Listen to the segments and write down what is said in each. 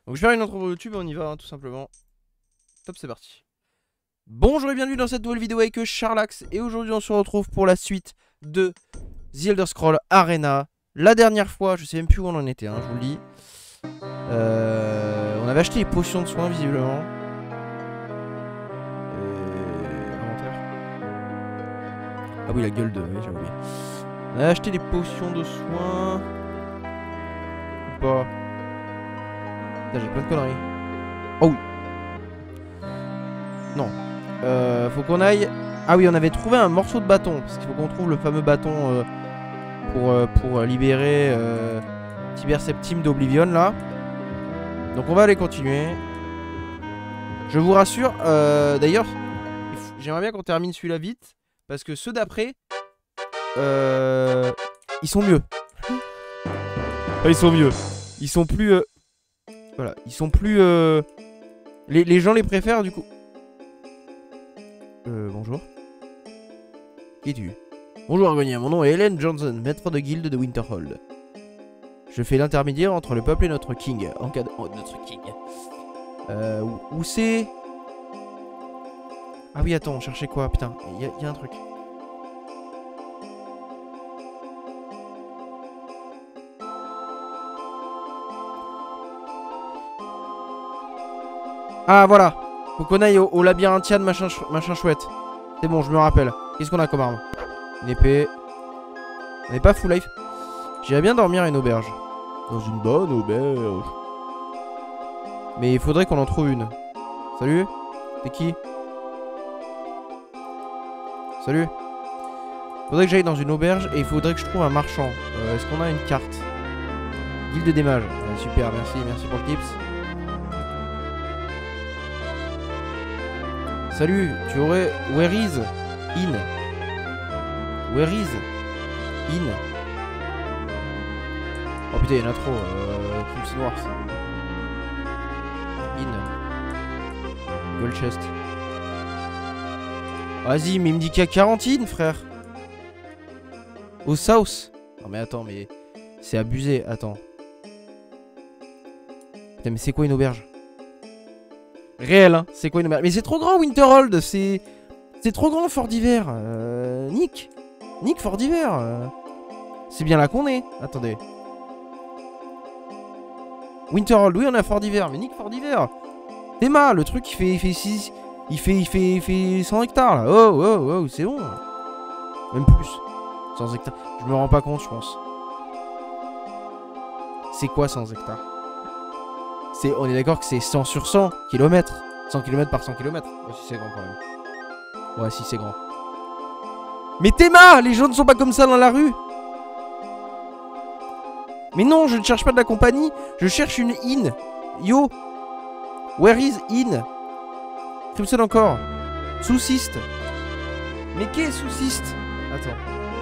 Donc je vais faire une intro pour YouTube et on y va, hein, tout simplement. Top, c'est parti. Bonjour et bienvenue dans cette nouvelle vidéo avec Charlax. Et aujourd'hui on se retrouve pour la suite de The Elder Scrolls Arena. La dernière fois, je sais même plus où on en était, hein, je vous le dis. On avait acheté les potions de soins visiblement. Inventaire. Ah oui, la gueule de... Oui, j'ai oublié. On a acheté des potions de soins. Ou pas. Putain, j'ai plein de conneries. Oh oui. Non. Faut qu'on aille... Ah oui, on avait trouvé un morceau de bâton. Parce qu'il faut qu'on trouve le fameux bâton pour libérer Tiber Septime d'Oblivion là. Donc on va aller continuer. Je vous rassure. D'ailleurs, j'aimerais bien qu'on termine celui-là vite. Parce que ceux d'après... ils sont mieux. Enfin, ils sont mieux. Ils sont plus... Voilà. Ils sont plus... Les gens les préfèrent du coup. Bonjour. Qui es-tu? Bonjour Argonia, mon nom est Helen Johnson, maître de guilde de Winterhold. Je fais l'intermédiaire entre le peuple et notre king. En cas de... Oh, notre king. Où c'est? Ah oui, attends, on cherchait quoi? Putain, il y a un truc. Ah voilà. Faut qu'on aille au labyrinthian machin chouette. C'est bon, je me rappelle. Qu'est-ce qu'on a comme arme? Une épée. On n'est pas full life. J'irais bien dormir à une auberge. Dans une bonne auberge. Mais il faudrait qu'on en trouve une. Salut. T'es qui? Salut. Faudrait que j'aille dans une auberge et il faudrait que je trouve un marchand. Est-ce qu'on a une carte? Guilde des mages. Super, merci pour le tips. Salut, tu aurais... Where is in? Where is in? Oh putain, il y en a trop. Crimson Wars. In. Gold chest. Vas-y, mais il me dit qu'il y a 40 in, frère. Au South. Non mais attends, mais... C'est abusé, attends. Putain, mais c'est quoi une auberge? Réel, hein, c'est quoi une auberge? Mais c'est trop grand, Winterhold. C'est trop grand, Fort d'hiver. Nick, Fort d'hiver. C'est bien là qu'on est. Attendez. Winterhold, oui, on a Fort d'hiver. Mais Nick, Fort d'hiver. Théma, le truc, il fait 6... Il fait 100 hectares, là. Oh, c'est bon. Même plus. 100 hectares. Je me rends pas compte, je pense. C'est quoi 100 hectares? On est d'accord que c'est 100 sur 100 km. 100 km par 100 km. Ouais, si c'est grand quand même. Ouais, si c'est grand. Mais Théma, les gens ne sont pas comme ça dans la rue. Mais non, je ne cherche pas de la compagnie. Je cherche une inn. Yo. Where is inn? Crimson encore. Souciste. Mais qu'est souciste? Attends.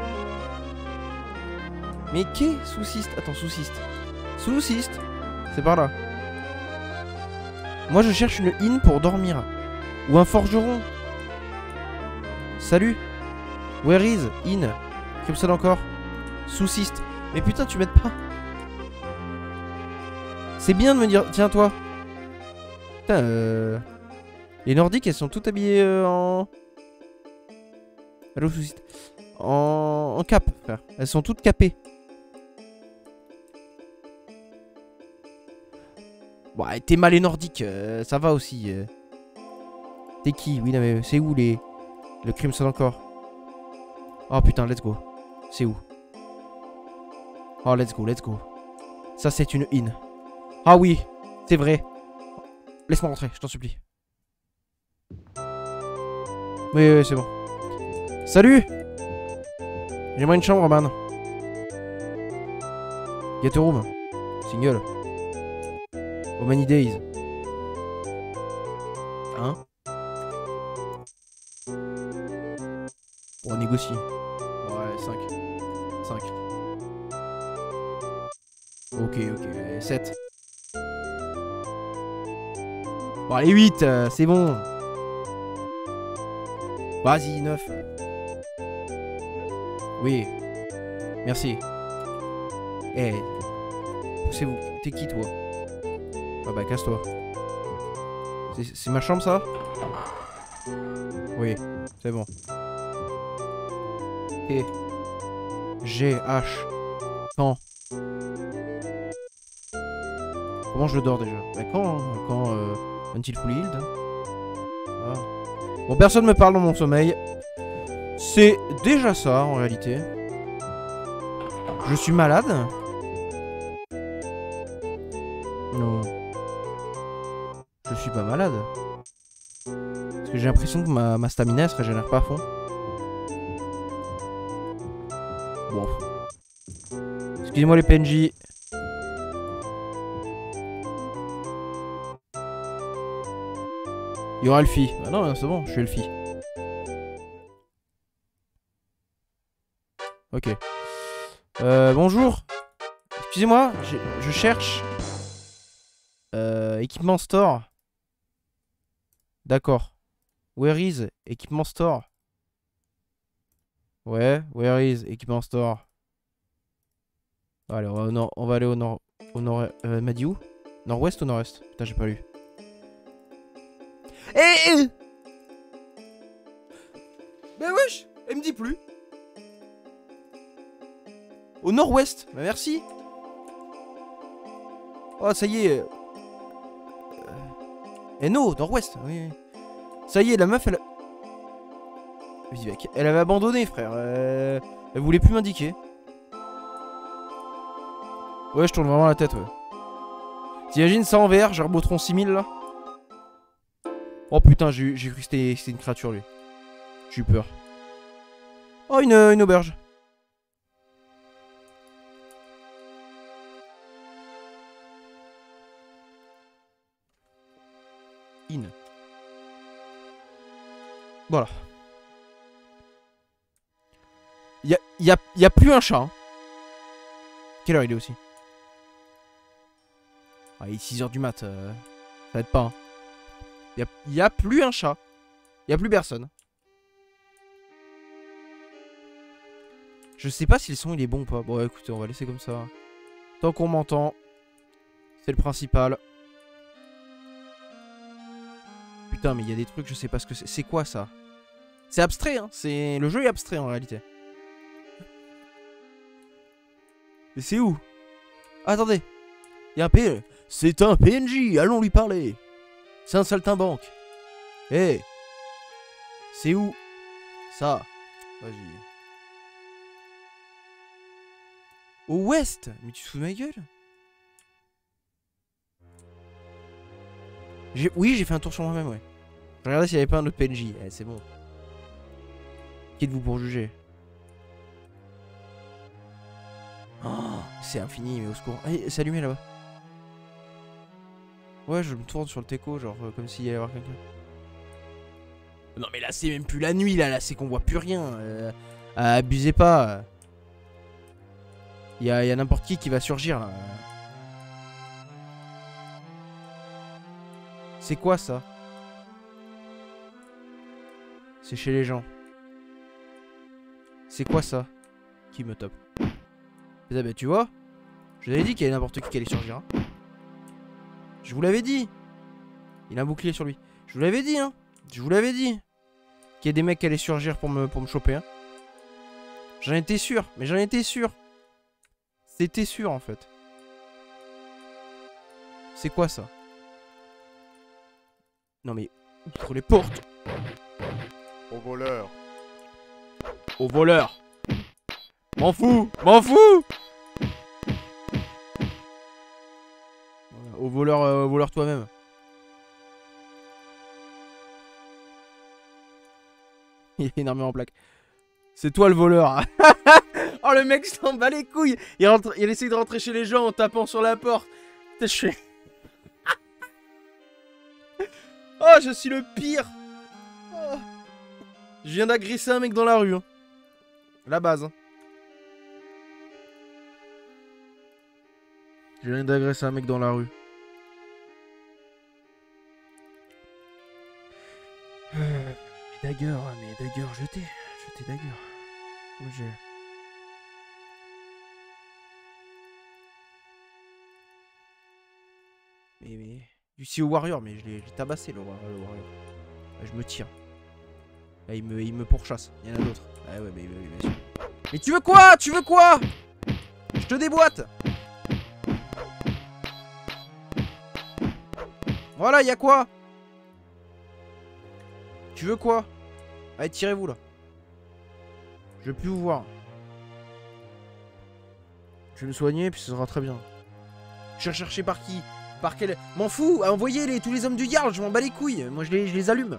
Mais qu'est souciste? Attends, souciste. Souciste. C'est par là. Moi je cherche une inn pour dormir. Ou un forgeron. Salut. Where is inn? Crimson encore. Souciste. Mais putain, tu m'aides pas. C'est bien de me dire. Tiens, toi. Putain, les Nordiques, elles sont toutes habillées en... Allô, souciste. En cap, frère. Elles sont toutes capées. Ouais, t'es mal les Nordiques, ça va aussi. T'es qui? Oui, non, mais c'est où les... Le Crimson encore? Oh putain, let's go. C'est où? Oh, let's go. Ça, c'est une inn. Ah oui, c'est vrai. Laisse-moi rentrer, je t'en supplie. Oui, c'est bon. Salut! J'aimerais une chambre, man. Get a room. Single. Oh, many days. Hein? On négocie. Ouais, 5. 5. Ok, 7. Bon, allez, 8, c'est bon. Vas-y, 9. Oui. Merci. Eh, poussez-vous. T'es qui, toi? Ah bah casse-toi. C'est ma chambre ça? Oui, c'est bon. T G H quand? Comment je dors déjà? Bah quand hein? Quand until fully healed hein. Ah. Bon, personne me parle dans mon sommeil. C'est déjà ça en réalité. Je suis malade? Non. Je suis pas malade. Parce que j'ai l'impression que ma stamina elle se régénère pas à fond. Bon. Excusez-moi les PNJ. Il y aura Elfie. Ah non, c'est bon, je suis Elfie. Ok. Bonjour. Excusez-moi, je cherche. Équipement store. D'accord. Where is équipement store? Ouais, where is équipement store? Allez, on va aller au nord. Au nord. M'a dit où? Nord-ouest ou nord-est? Putain, j'ai pas lu. Eh Ben wesh, elle me dit plus. Au nord-ouest. Bah merci. Oh, ça y est. Eh non, nord-ouest. Oui, oui. Ça y est, la meuf, elle... Elle avait abandonné, frère. Elle voulait plus m'indiquer. Ouais, je tourne vraiment la tête, ouais. T'imagines ça en VR, j'ai Gerbotron 6000 là. Oh putain, j'ai cru que c'était une créature lui. J'ai eu peur. Oh, une auberge. Voilà. Y a plus un chat. Hein. Quelle heure il est aussi? Ah, il est 6h du mat. Ça aide pas. Hein. Y a plus un chat. Y a plus personne. Je sais pas si le son il est bon ou pas. Bon, écoutez, on va laisser comme ça. Tant qu'on m'entend, c'est le principal. Putain, mais il y a des trucs, je sais pas ce que c'est. C'est quoi ça? C'est abstrait, hein. Le jeu est abstrait en réalité. Mais c'est où? Ah, attendez. Il y a un PNJ. C'est un PNJ, allons lui parler. C'est un saltimbanque. Eh hey. C'est où? Ça. Vas-y. Au ouest? Mais tu te fous de ma gueule? Oui, j'ai fait un tour sur moi-même, ouais. Je regardais s'il n'y avait pas un autre PNJ. Eh, c'est bon. Qui êtes-vous pour juger? Oh, c'est infini, mais au secours. Ah, c'est allumé là-bas. Ouais, je me tourne sur le teco, genre comme s'il y allait y avoir quelqu'un. Non, mais là, c'est même plus la nuit, là c'est qu'on voit plus rien. Abusez pas. Il y a n'importe qui va surgir là. C'est quoi ça? C'est chez les gens. C'est quoi ça? Qui me top? Ah bah tu vois, je vous avais dit qu'il y avait n'importe qui allait surgir. Hein. Je vous l'avais dit. Il a un bouclier sur lui. Je vous l'avais dit, hein. Je vous l'avais dit. Qu'il y a des mecs qui allaient surgir pour me choper. Hein. J'en étais sûr. Mais j'en étais sûr. C'était sûr en fait. C'est quoi ça? Non mais, outre les portes. Au voleur. Au voleur. M'en fous. M'en fous. Au voleur toi-même. Il est énormément en plaque. C'est toi le voleur. Oh le mec s'en bat les couilles. Il essaie de rentrer chez les gens en tapant sur la porte. Putain, je suis... Oh, je suis le pire. Oh. Je viens d'agresser un mec dans la rue. Hein. La base. Hein. Je viens d'agresser un mec dans la rue. Dagger, mais Dagger, jetez Dagger. Moi j'ai... Mais... Du CEO Warrior, mais je l'ai tabassé le Warrior. Là, je me tire. Là, il me pourchasse. Il y en a d'autres. Ah ouais, mais bien sûr. Mais tu veux quoi? Tu veux quoi? Je te déboîte. Voilà, y a quoi? Tu veux quoi? Allez, tirez-vous là. Je veux plus vous voir. Je vais me soigner, puis ce sera très bien. Je suis recherché par qui? Par quel... M'en fous, envoyez tous les hommes du Jarl, je m'en bats les couilles. Moi je les allume.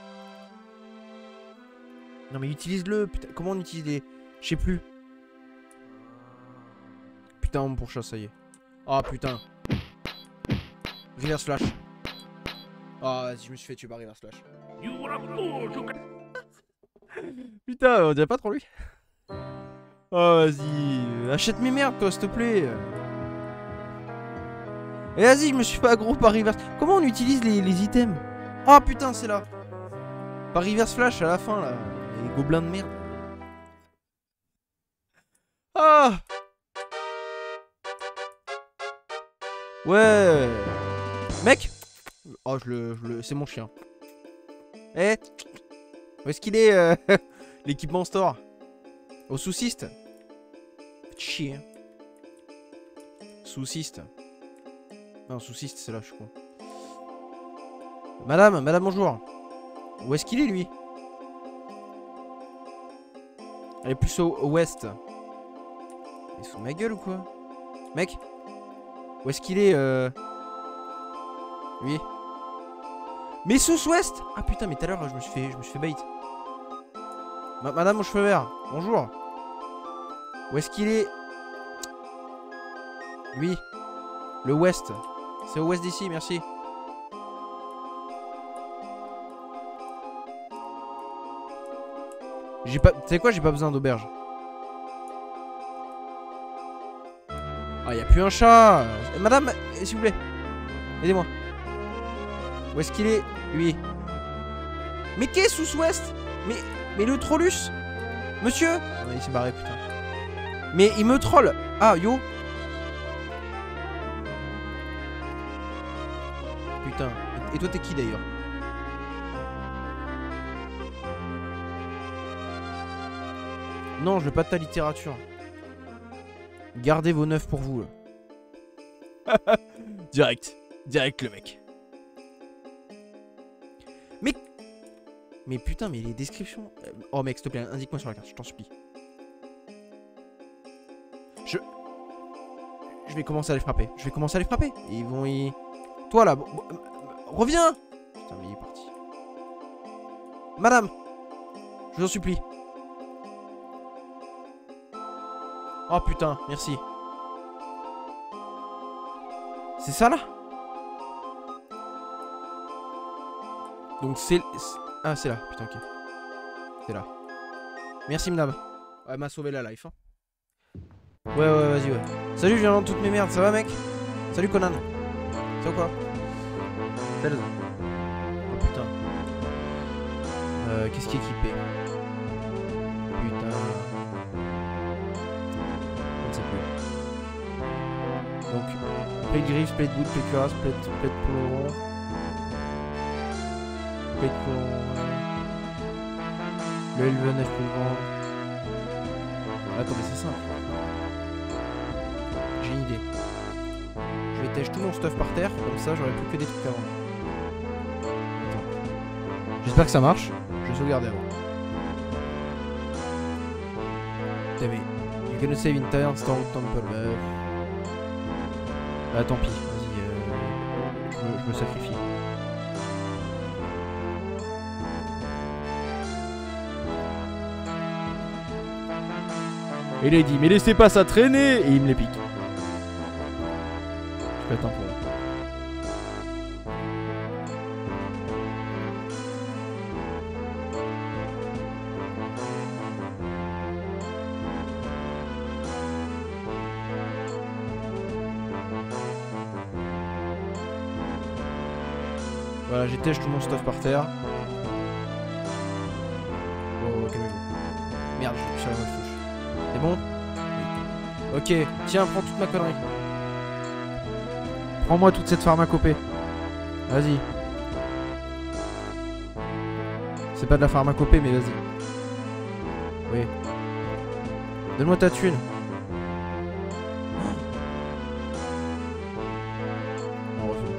Non mais utilise-le, putain. Comment on utilise les... Je sais plus. Putain, on me pourchasse, ça y est. Ah putain. Reverse flash. Ah vas-y, je me suis fait tuer par reverse flash. Putain, on dirait pas trop lui. Oh vas-y, achète mes merdes toi s'il te plaît. Et vas-y, je me suis fait aggro par reverse. Comment on utilise les items? Oh putain, c'est là. Par reverse flash à la fin là. Les gobelins de merde. Ah. Ouais. Mec. Oh c'est mon chien. Eh. Où est-ce qu'il est, l'équipement store? Au sauciste. Chier. Sauciste. Non, sauciste, c'est là, je suis con. Madame, bonjour. Où est-ce qu'il est, lui? Elle est plus au ouest. Il se fout de ma gueule ou quoi? Mec? Où est-ce qu'il est, lui? Mais sous-ouest! Ah putain, mais tout à l'heure, je me suis fait bait. Madame aux cheveux verts, bonjour. Où est-ce qu'il est? Lui. Le ouest. C'est au ouest d'ici, merci. J'ai pas... Tu sais quoi, j'ai pas besoin d'auberge. Ah, y a plus un chat. Madame, s'il vous plaît. Aidez-moi. Où est-ce qu'il est, lui? Mais qu'est-ce sous-ouest? Mais le trollus? Monsieur? Ah, il s'est barré, putain. Mais il me troll. Ah, yo. Putain. Et toi, t'es qui d'ailleurs? Non, je veux pas de ta littérature. Gardez vos neufs pour vous. Direct le mec. Mais putain, mais les descriptions... Oh mec, s'il te plaît, indique-moi sur la carte, je t'en supplie. Je vais commencer à les frapper. Ils vont y... Toi là, reviens. Putain, mais il est parti. Madame, je vous en supplie. Oh putain, merci. C'est ça là? Donc c'est... Ah c'est là, putain, ok. C'est là. Merci madame. Elle m'a sauvé la life, hein. Ouais, vas-y, ouais. Salut, je viens d'entendre toutes mes merdes, ça va mec? Salut Conan. Ça ou quoi? Salut. Oh putain. Qu'est-ce qui est équipé? Putain. Je ne sais plus. Donc, plate griffe, plate boot, plate cuirasse, plate poloron. Plate poloron. Le L29 plus grand. Attends, mais c'est simple. J'ai une idée. Je vais tèche tout mon stuff par terre, comme ça j'aurai plus que des trucs avant. Attends. J'espère que ça marche. Je vais sauvegarder avant. Putain mais... You cannot save in time, Star Temple. Bah tant pis, vas-y. Je me sacrifie. Et il a dit, mais laissez pas ça traîner. Et il me les pique. Je pète un peu. Voilà, j'ai têche tout mon stuff par terre. Oh, calmez-vous. Merde, je suis sur la touche. C'est bon? Oui. Ok, tiens, prends toute ma connerie. Prends-moi toute cette pharmacopée. Vas-y. C'est pas de la pharmacopée, mais vas-y. Oui. Donne-moi ta thune. On refait.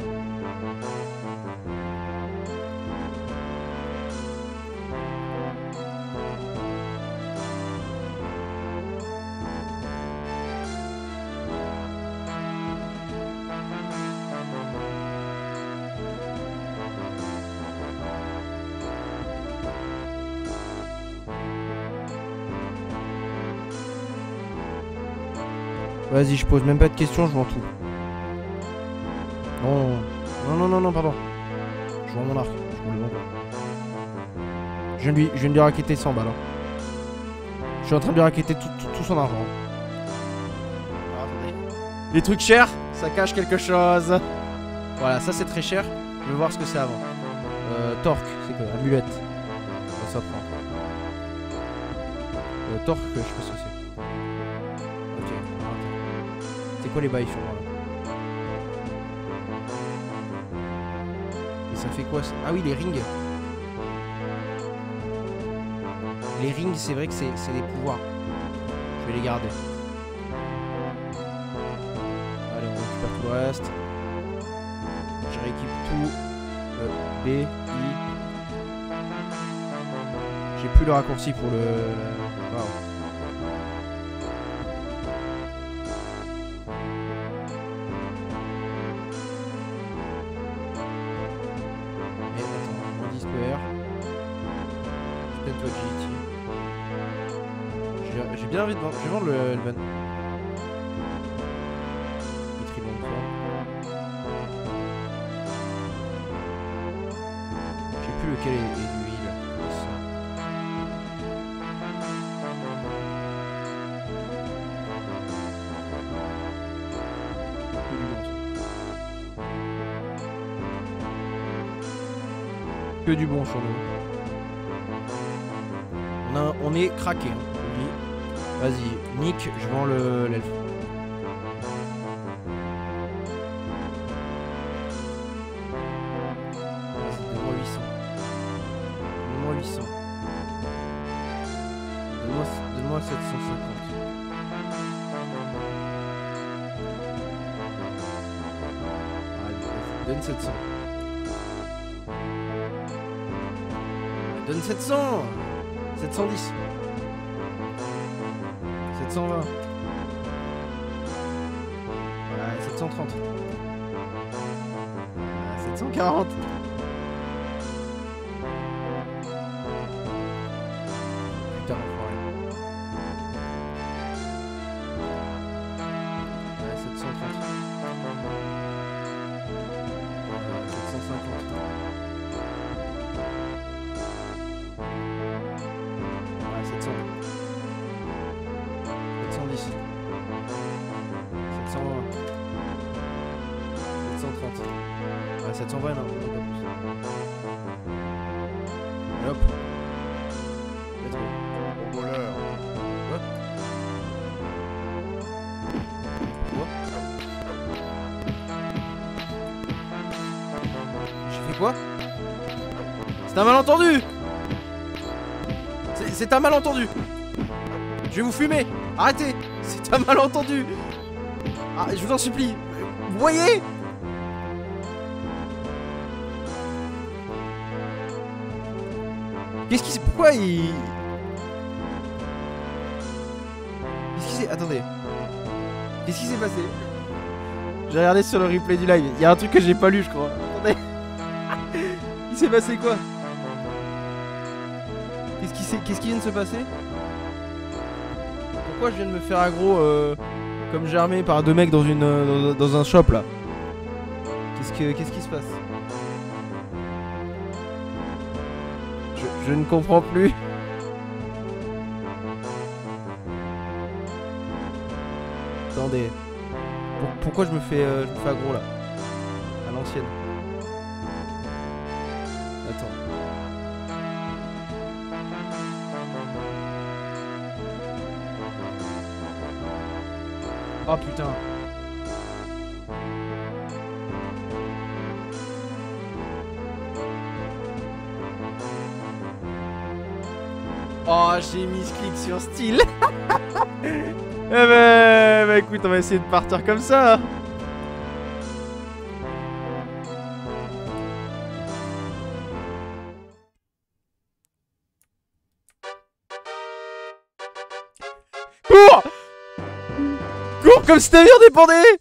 Vas-y, je pose même pas de questions, je vends tout. Non, non, non, non, non, pardon. Je vends mon arc, je vous le vends pas. Je viens de lui racketter 100 balles. Hein. Je suis en train de lui racketter tout son argent. Ah, attendez. Les trucs chers, ça cache quelque chose. Voilà, ça c'est très cher. Je vais voir ce que c'est avant. Torque, c'est quoi? Amulette. Ça prend. Torque, je sais pas ce que c'est. Ok, attends. C'est quoi les bails sur moi là? Et ça fait quoi ça? Ah oui, les rings. Les rings, c'est vrai que c'est des pouvoirs. Je vais les garder. Allez, on récupère tout le reste. Je rééquipe tout. B, I. J'ai plus le raccourci pour le... Wow. Et attends, moins 10 square. Peut-être toi GT. J'ai bien envie de vendre. Je vais vendre le Elven. Je sais plus lequel est l'huile. Que du bon sur nous. On est craqué. Hein. Vas-y, Nick, je vends l'elfe. Vas-y, donne-moi 800. Donne-moi 800. Donne-moi 750. Allez, vas-y, donne 700. Donne 700. 710. 720. Voilà, 730. 740. Putain, enfoiré. Ouais, 730. 750. Ouais, 700. 710. 720. 730. Ouais, 720 là, on n'a pas plus. Et hop. Let's go. Au voleur. Quoi? Quoi? J'ai fait quoi? C'est un malentendu! C'est un malentendu! Je vais vous fumer! Arrêtez! C'est un malentendu! Ah, je vous en supplie! Vous voyez? Qu'est-ce qui s'est... Pourquoi il... Qu'est-ce qui s'est... Attendez. Qu'est-ce qui s'est passé? J'ai regardé sur le replay du live. Il y a un truc que j'ai pas lu, je crois. Attendez. Il s'est passé quoi? Qu'est-ce qui vient de se passer? Pourquoi je viens de me faire aggro comme germé par deux mecs dans une dans un shop là? Qu'est-ce qui se passe? Je ne comprends plus. Attendez. Pourquoi je me fais aggro là? À l'ancienne. Attends. Oh putain. Oh, j'ai mis ce clic sur style. Eh ben, écoute, on va essayer de partir comme ça. Cours! Cours comme si ta vie en dépendait!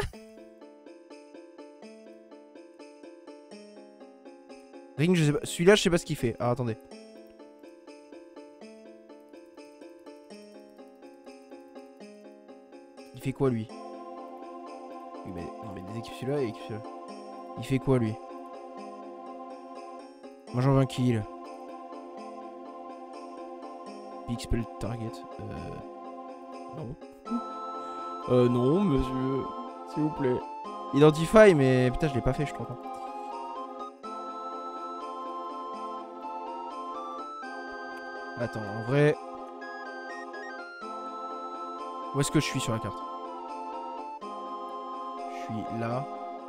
Ring, je sais pas. Celui-là, je sais pas ce qu'il fait. Ah, attendez. Il fait quoi, lui? Oui, mais, non, mais des équipes celui-là et équipes celui-là. Il fait quoi, lui? Moi, j'en veux un kill. Big spell target. Non. Non, monsieur. S'il vous plaît. Identify, mais putain, je l'ai pas fait, je crois pas. Attends, en vrai... Où est-ce que je suis sur la carte? Je suis là.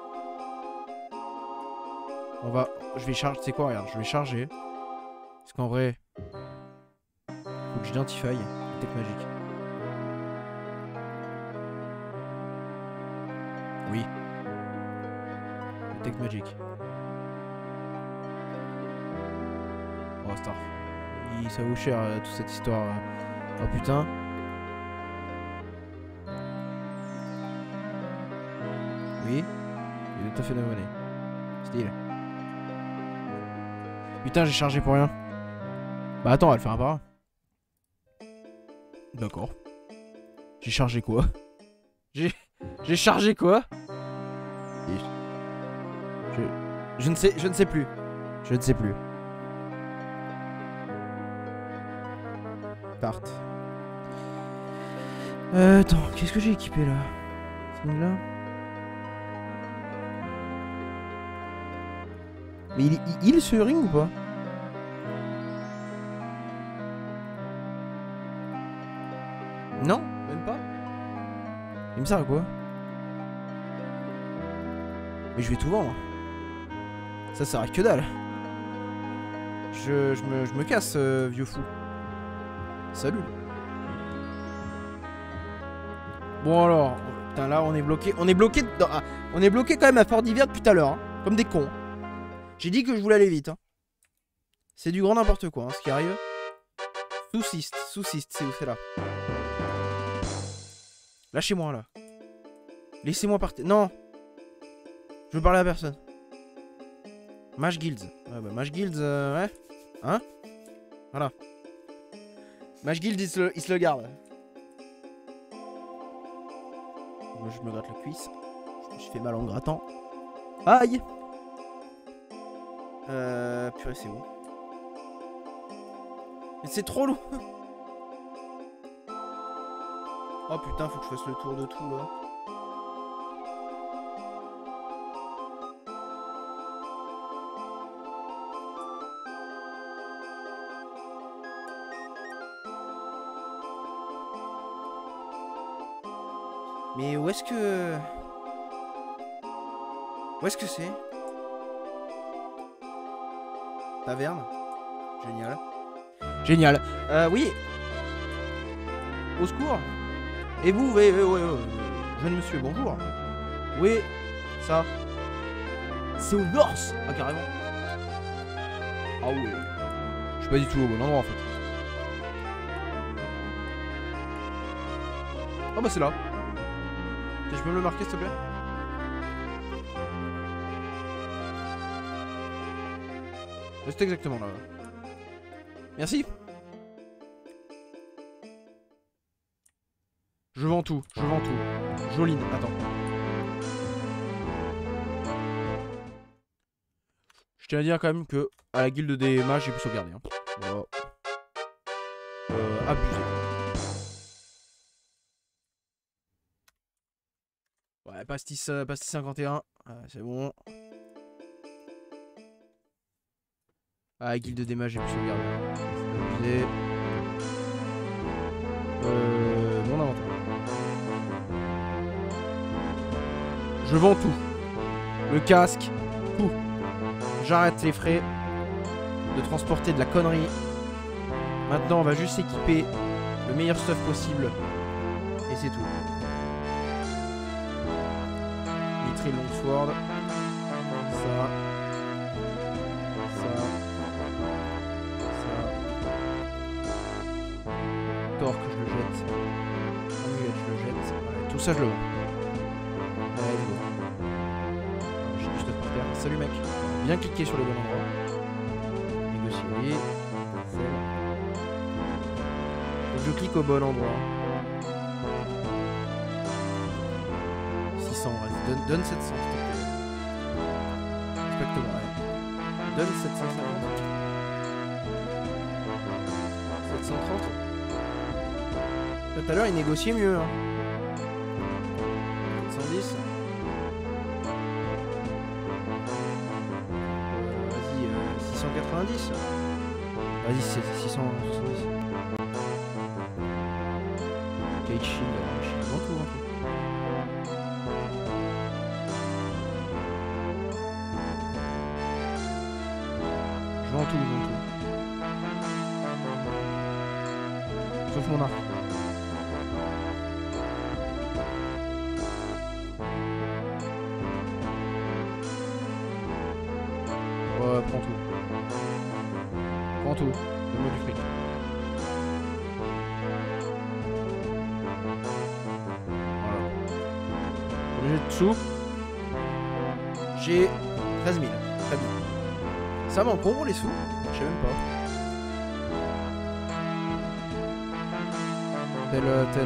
On va... Je vais charger... Tu sais quoi, regarde, je vais charger. Parce qu'en vrai... Faut que j'identify. Tech magique. Oui. Tech magique. Oh, Star. Ça vaut cher toute cette histoire. Oh putain. Oui. Il est tout à fait de monnaie. Style. Putain, j'ai chargé pour rien. Bah attends, on va le faire un par un. D'accord. J'ai chargé quoi? J'ai chargé quoi? Je ne sais plus. Je ne sais plus. Part. Attends, qu'est-ce que j'ai équipé là? C'est là. Mais il ce ring ou pas? Non, même pas. Il me sert à quoi? Mais je vais tout vendre. Ça sert à que dalle. Je me casse, vieux fou. Salut. Bon alors, putain là on est bloqué. On est bloqué quand même à Fort d'Hiver depuis tout à l'heure. Hein, comme des cons. J'ai dit que je voulais aller vite. Hein. C'est du grand n'importe quoi hein, ce qui arrive. Sous-siste, c'est où c'est là. Lâchez-moi là. Laissez-moi partir. Non. Je veux parler à personne. Mage Guilds. Ouais bah Mage Guilds, ouais. Hein? Voilà. Mage Guild, il se le garde. Moi, je me gratte la cuisse. Je me suis fait mal en grattant. Aïe! Purée, c'est où? Mais c'est trop lourd! Oh putain, faut que je fasse le tour de tout là. Mais où est-ce que... Où est-ce que c'est? Taverne. Génial. Génial. Oui. Au secours. Et vous, oui, jeune monsieur, bonjour. Oui, ça. C'est au North. Ah, carrément. Ah oui. Je suis pas du tout au bon endroit en fait. Ah bah c'est là. Je peux me le marquer s'il te plaît? C'est exactement là. Merci. Je vends tout, Joline, attends. Je tiens à dire quand même que à la guilde des mages j'ai pu sauvegarder. Hein. Voilà. Abusé. Ouais, pastis 51. C'est bon. Ah, guilde des mages, j'ai pu sauvegarder. C'est abusé. Mon inventaire. Je vends tout. Le casque, tout. J'arrête les frais de transporter de la connerie. Maintenant, on va juste équiper le meilleur stuff possible. Et c'est tout. Mithril Longsword. Ça. Torque, je le jette. Amulette, je le jette. Ouais, tout ça, je le vends. Allez, let's go. J'ai du stuff par terre. Salut, mec. Bien cliquer sur le bon endroit. Négocier. Faut que je clique au bon endroit. 600, vas-y. Donne 700, s'il te plaît. Exactement, ouais. Donne 750. 730. Tout à l'heure, il négociait mieux. Hein. 710. Vas-y, 690. Vas-y, c'est 670. Cage shield, vends tout, vends tout. Je vends tout, je vends tout. Sauf mon arc. Ouais, prends tout. Prends tout. Donne-moi du fric. Voilà. J'ai de sous. J'ai 13 000. Très bien. Ça m'encombre les sous. Je sais même pas. Je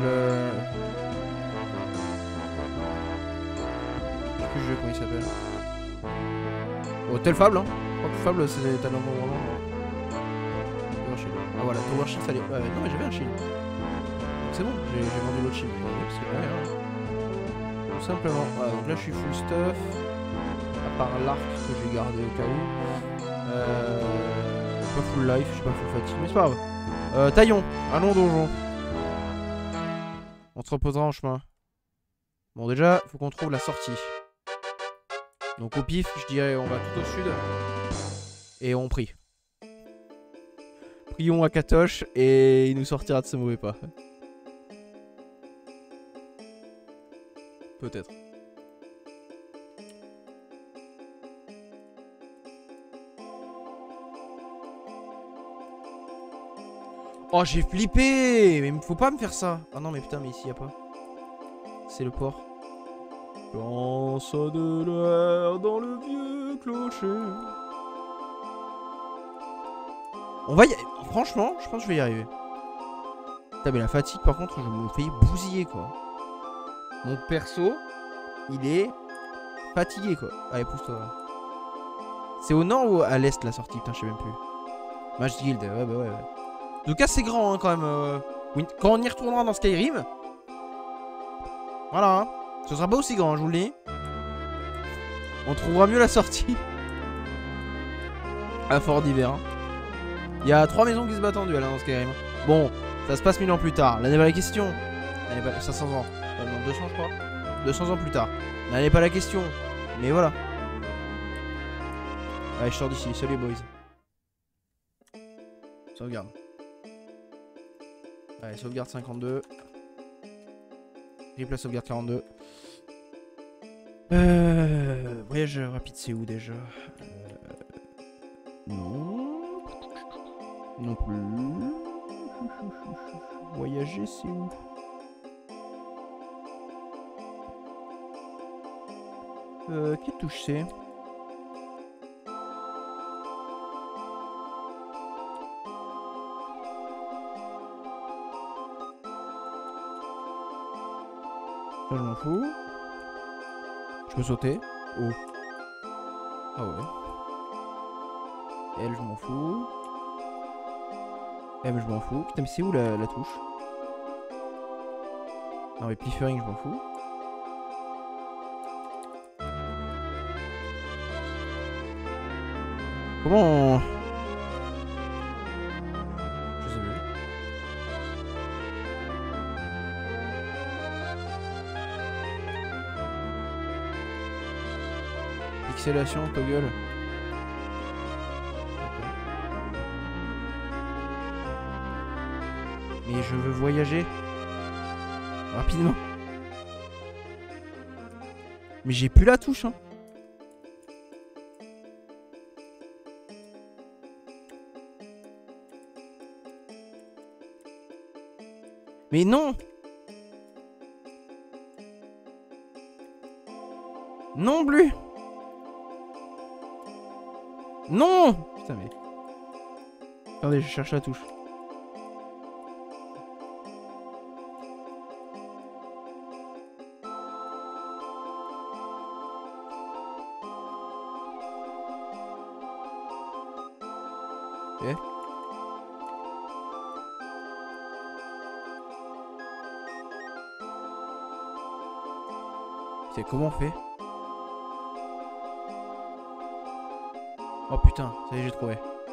sais plus le jeu comment il s'appelle. Oh, tel Fable, hein. Je crois que Fable c'est tel encombrement. Ah voilà, Tower Shield ça allait. Ouais, non mais j'avais un shield. Donc c'est bon, j'ai vendu l'autre shield. Parce que ouais, hein. Tout simplement. Voilà, donc là je suis full stuff. À part l'arc que j'ai gardé au cas où. Je suis pas full life, je suis pas full fatigue, mais c'est pas grave. Taillon, allons donjon. On se reposera en chemin. Bon déjà, faut qu'on trouve la sortie. Donc au pif, je dirais on va tout au sud. Et on prie. Prions à Katoche et il nous sortira de ce mauvais pas. Peut-être. Oh j'ai flippé. Mais faut pas me faire ça. Ah non mais putain mais ici y a pas. C'est le port. Pense de l'air dans le vieux clocher. On va y... Franchement, je pense que je vais y arriver. Putain, mais la fatigue, par contre, je me fais bousiller, quoi. Mon perso, il est fatigué, quoi. Allez, pousse-toi. C'est au nord ou à l'est, la sortie? Putain, je sais même plus. Mage Guild, ouais, bah ouais. En tout cas, c'est grand, hein, quand même. Quand on y retournera dans Skyrim. Voilà, hein. Ce sera pas aussi grand, je vous le dis. On trouvera mieux la sortie. À Fort d'hiver, hein. Il y a 3 maisons qui se battent en duel hein, dans Skyrim. Bon, ça se passe 1000 ans plus tard. Là n'est pas la question. Là n'est pas... 500 ans. Non, 200 je crois. 200 ans plus tard. Là n'est pas la question. Mais voilà. Allez, je sors d'ici. Salut les boys. Sauvegarde. Allez, sauvegarde 52. Replay sauvegarde 42. Voyage rapide, c'est où déjà? Non. Non plus. Voyager, c'est où? Quelle touche c'est? Ça, je m'en fous. Je peux sauter. Oh. Ah ouais. Elle, je m'en fous. M, je m'en fous. Putain, mais c'est où la touche? Non, mais Piffering, je m'en fous. Comment on... Je sais plus. Pixelation, toggle. Mais je veux voyager. Rapidement. Mais j'ai plus la touche, hein. Mais non! Non plus! Non! Putain mais... Attendez, je cherche la touche. Ok. C'est comment on fait? Oh putain, ça y est, j'ai trouvé.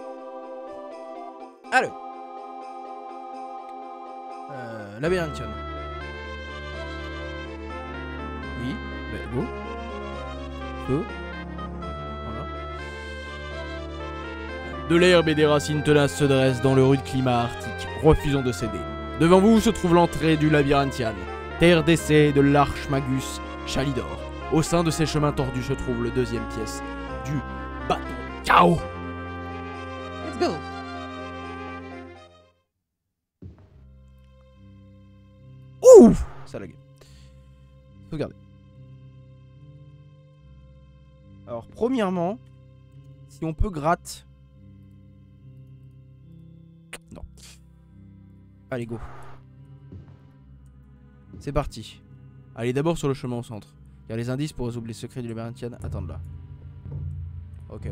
Allez. Labyrinthion. Oui, bah go. Feu. Voilà. De l'herbe et des racines tenaces se dressent dans le rude climat arctique, refusant de céder. Devant vous se trouve l'entrée du Labyrinthian, terre d'essai de l'Archmagus Chalidor. Au sein de ces chemins tordus se trouve le deuxième pièce du bâton chaos. Let's go. Ouf, ça la gueule. Regardez. Alors, premièrement, si on peut gratte. Non. Allez, go. C'est parti. Allez d'abord sur le chemin au centre. Car les indices pour résoudre les secrets du Labyrinthian attendent là. Ok.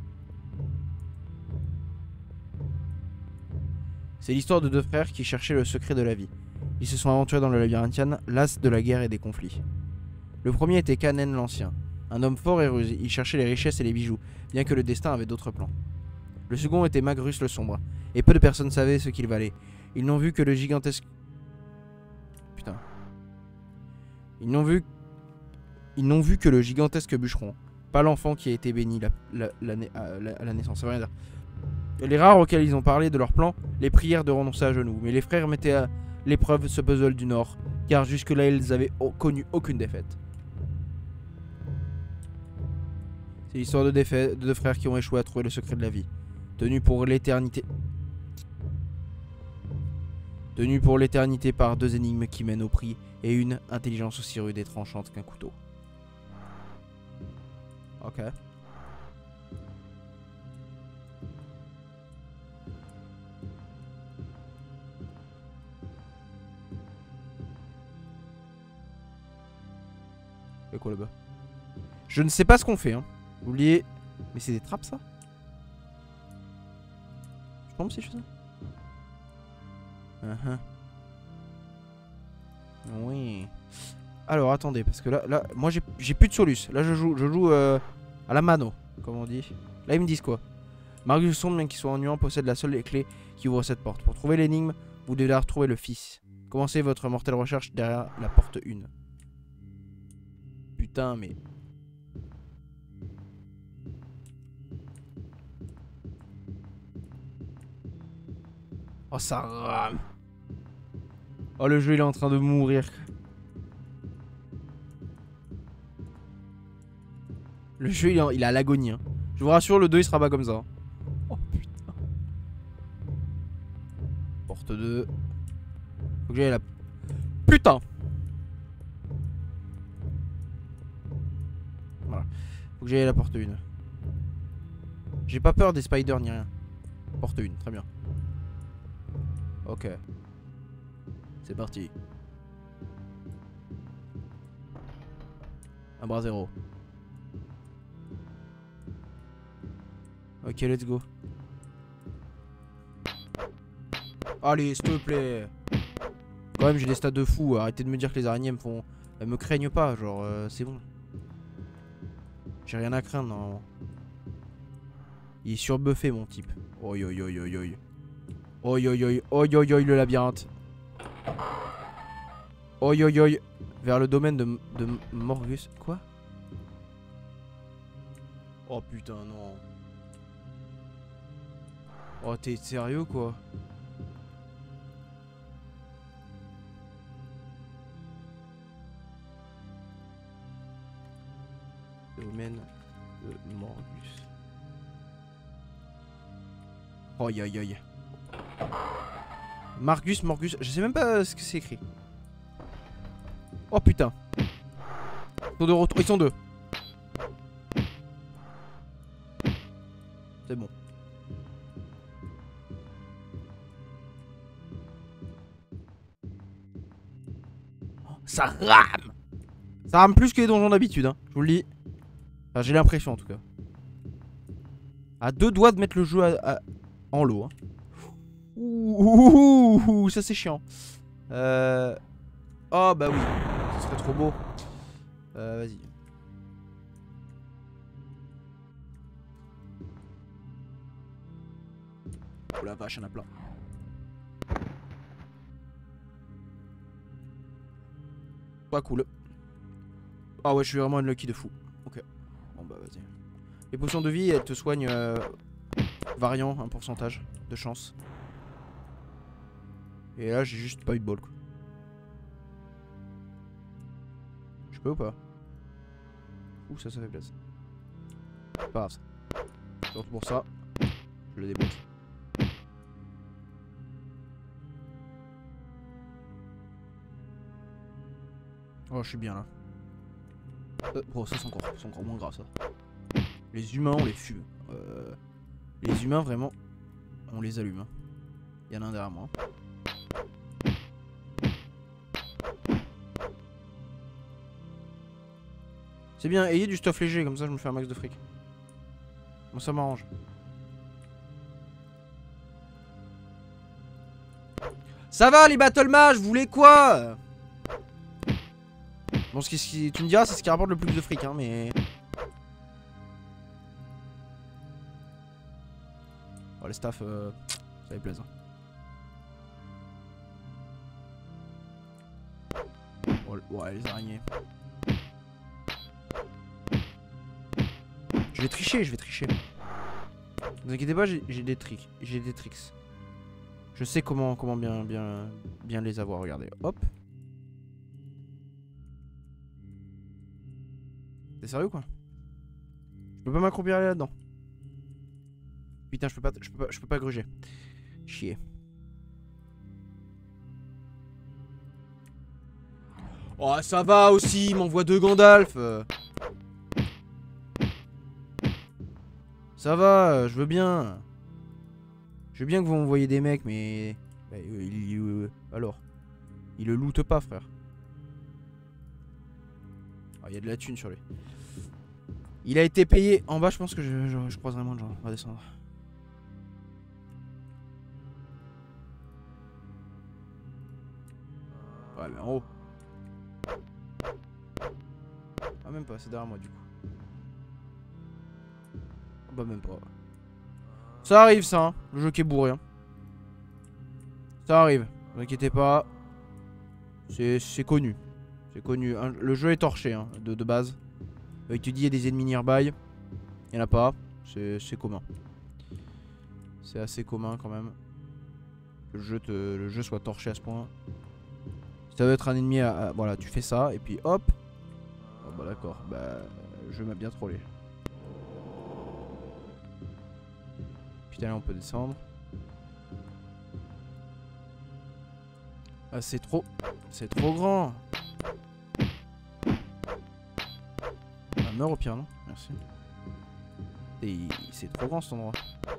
C'est l'histoire de deux frères qui cherchaient le secret de la vie. Ils se sont aventurés dans le Labyrinthian, las de la guerre et des conflits. Le premier était Kanen l'Ancien. Un homme fort et rusé, il cherchait les richesses et les bijoux, bien que le destin avait d'autres plans. Le second était Magrus le Sombre, et peu de personnes savaient ce qu'il valait. Ils n'ont vu que le gigantesque... Putain. Ils n'ont vu que le gigantesque bûcheron, pas l'enfant qui a été béni à la naissance. Ça veut rien dire. Les rares auxquels ils ont parlé de leur plan, les prièrent de renoncer à genoux, mais les frères mettaient à l'épreuve ce puzzle du Nord, car jusque-là ils avaient connu aucune défaite. C'est l'histoire de deux frères qui ont échoué à trouver le secret de la vie, tenus pour l'éternité par deux énigmes qui mènent au prix, et une intelligence aussi rude et tranchante qu'un couteau. Ok. C'est quoi là-bas? Je ne sais pas ce qu'on fait, hein. Oubliez. Mais c'est des trappes, ça? Je tombe si je fais ça? Oui. Alors, attendez, parce que là moi j'ai plus de solus. Là, je joue à la mano, comme on dit. Là, ils me disent quoi? Magrus Sombre, bien qu'il soit ennuyant, possède la seule clé qui ouvre cette porte. Pour trouver l'énigme, vous devez retrouver le fils. Commencez votre mortelle recherche derrière la porte 1. Putain, mais... Oh, ça rame. Oh, le jeu, il est en train de mourir. Le jeu, il est à l'agonie. Hein. Je vous rassure, le 2, il sera pas comme ça. Oh, putain. Porte 2. Faut que j'aille la... Putain. Voilà. Faut que j'aille à la porte 1. J'ai pas peur des spiders ni rien. Porte 1, très bien. Ok. C'est parti. Un bras zéro. Ok, let's go. Allez, s'il te plaît. Quand même, j'ai des stats de fou. Arrêtez de me dire que les araignées me font... Elles me craignent pas, genre, c'est bon. J'ai rien à craindre, non. Il est surbuffé, mon type. Oi, oi, oi, oi, oi. Oi, oi, oi, oi, oi, oi, le labyrinthe. Oi, oi, oi. Vers le domaine de Morgus. Quoi? Oh putain, non. Oh, t'es sérieux, quoi? Domaine de Morgus. Oh aïe aïe aïe. Margus, Morgus, je sais même pas ce que c'est écrit. Oh putain. Ils sont de retour, ils sont deux. C'est bon. Oh, ça rame. Ça rame plus que les donjons d'habitude, hein. Je vous le dis. Enfin, j'ai l'impression en tout cas. À deux doigts de mettre le jeu en lot. Hein. Ouh, ça c'est chiant. Oh bah oui, ce serait trop beau. Vas-y. Oh la vache, il y en a plein. Pas cool. Ah ouais, je suis vraiment unlucky de fou. Ok. Bon bah vas-y. Les potions de vie, elles te soignent variant un pourcentage de chance. Et là, j'ai juste pas eu de bol quoi. Je peux ou pas? Ouh, ça fait plaisir. Pas grave ça. Surtout pour ça, je le déboîte. Oh, je suis bien là. Oh, ça c'est encore moins grave ça. Les humains, on les fume. Les humains, vraiment, on les allume. Hein. Il y en a un derrière moi. C'est bien, ayez du stuff léger, comme ça je me fais un max de fric. Moi ça m'arrange. Ça va les battle match, vous voulez quoi? Bon, tu me diras, c'est ce qui rapporte le plus de fric, hein, mais... Oh, les staffs, ça les plaise. Hein. Oh, ouais, les araignées. Je vais tricher, Ne vous inquiétez pas, j'ai des tricks. J'ai des tricks. Je sais comment bien les avoir, regardez. Hop. T'es sérieux quoi? Je peux pas m'accroupir là-dedans. Putain, je peux pas gruger. Chier. Oh, ça va aussi, il m'envoie deux Gandalf. Ça va, je veux bien. Je veux bien que vous m'envoyiez des mecs, mais... Bah, alors. Il le loot pas, frère. Oh, il y a de la thune sur lui. Il a été payé. En bas, je pense que je croiserai moins de gens. On va descendre. Ouais, mais en haut. Ah, même pas, c'est derrière moi du coup. Bah, même pas. Ça arrive, ça, hein. Le jeu qui est bourré. Hein. Ça arrive, ne vous inquiétez pas. C'est connu. C'est connu. Le jeu est torché, hein, de base. Il te dit il y a des ennemis nearby. Il n'y en a pas. C'est commun. C'est assez commun quand même. Le jeu soit torché à ce point. Si ça veut être un ennemi voilà, tu fais ça et puis hop. Oh, bah d'accord. Bah, le jeu m'a bien trollé. Putain, là on peut descendre. Ah, c'est trop grand. Ah, meurs au pire, non? Merci. C'est trop grand cet endroit.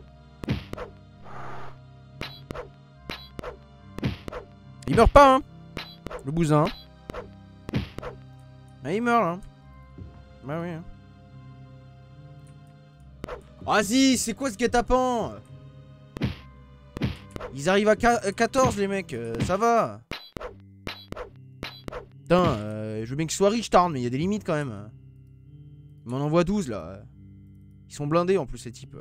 Il meurt pas, hein? Le bousin. Ah, il meurt là. Bah oui. Hein. Vas-y, c'est quoi ce guet-apens? Ils arrivent à 14 les mecs, ça va. Putain, je veux bien que ce soit riche, Tarn, mais il y a des limites quand même. Il m'en envoie 12 là. Ils sont blindés en plus ces types.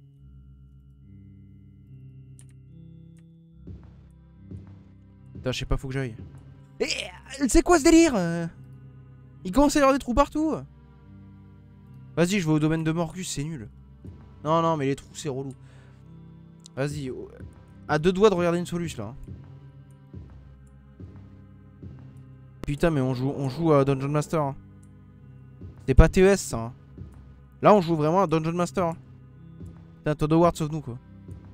Putain, je sais pas, faut que j'aille. Et c'est quoi ce délire? Il commence à y avoir des trous partout. Vas-y, je vais au domaine de Morgus, c'est nul. Non, non, mais les trous, c'est relou. Vas-y. À deux doigts de regarder une soluce, là. Putain, mais on joue à Dungeon Master. Hein. C'est pas TES, ça. Hein. Là, on joue vraiment un Dungeon Master. Hein. Putain, Todd Howard, sauve-nous, quoi.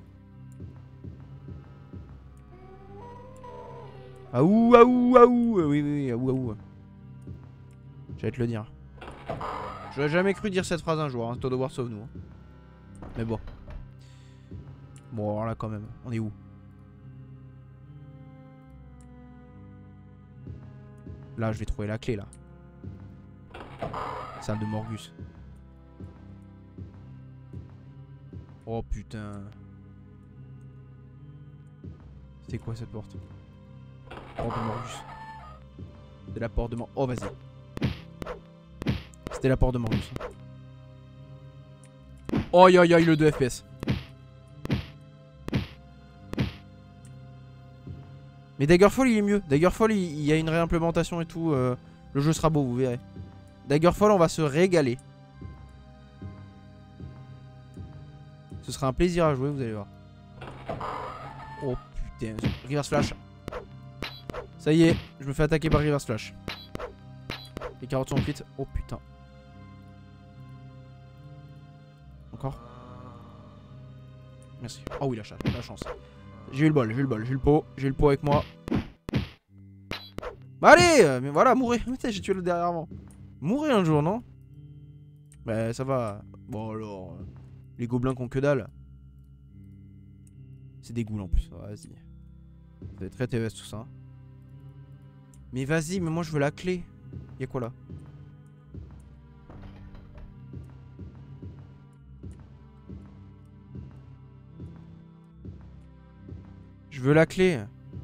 Aouh, aouh, aouh. Oui, oui, oui, aouh, aouh. J'allais te le dire. J'aurais jamais cru dire cette phrase un jour. Hein. Todd Howard, sauve-nous. Hein. Mais bon. Bon, alors là, quand même. On est où? Là, je vais trouver la clé, là. Salle de Morgus. Oh, putain. C'était quoi, cette porte? Porte de Morgus. C'était la porte de Morgus. Oh, vas-y. C'était la porte de Morgus. Oh, aïe, aïe, aïe, le 2 FPS. Mais Daggerfall, il est mieux. Daggerfall, il y a une réimplémentation et tout. Le jeu sera beau, vous verrez. Daggerfall, on va se régaler. Ce sera un plaisir à jouer, vous allez voir. Oh putain, reverse flash. Ça y est, je me fais attaquer par reverse flash. Les carottes sont cuites. Oh putain. Encore. Merci. Oh oui, la chance. J'ai eu le bol, j'ai eu le pot avec moi. Bah allez, mais voilà, mourrez. Putain, j'ai tué le derrière avant. Mourrez un jour, non? Bah ça va. Bon alors, les gobelins qui ont que dalle. C'est des ghouls en plus. Vas-y. Ça va être très TVS tout ça. Mais vas-y, mais moi je veux la clé. Y'a quoi là? Je veux la clé.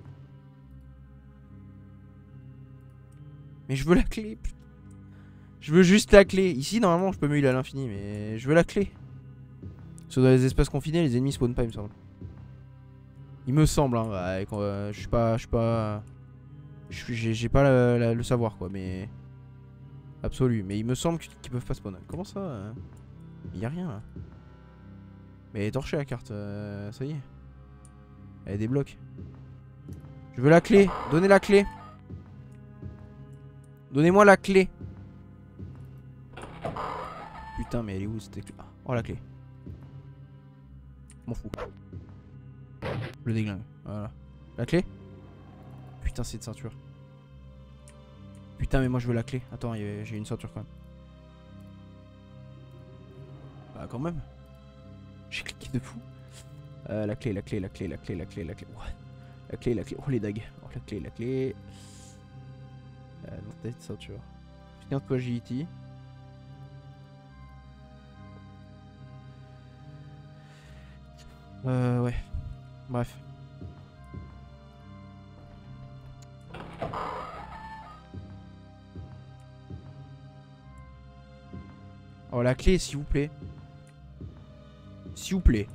Mais je veux la clé, putain. Je veux juste la clé. Ici, normalement, je peux me heal à l'infini, mais je veux la clé. Parce que dans les espaces confinés, les ennemis spawnent pas, il me semble. Il me semble, hein. Ouais, je suis pas... J'ai pas le savoir, quoi, mais... Absolu. Mais il me semble qu'ils peuvent pas spawn. Comment ça hein? Il y a rien, là. Mais torché la carte, ça y est. Elle débloque. Je veux la clé. Donnez la clé. Donnez-moi la clé. Putain, mais elle est où cette clé? Oh, la clé. M'en fous. Le déglingue. Voilà. La clé? Putain, c'est une ceinture. Putain, mais moi je veux la clé. Attends, j'ai une ceinture quand même. Bah, quand même. J'ai cliqué de fou. La clé. Ouais. La clé. Oh, les dagues. Oh, la clé. Non, tête, ceinture. Putain, de agility. Ouais. Bref. Oh, la clé, s'il vous plaît. S'il vous plaît.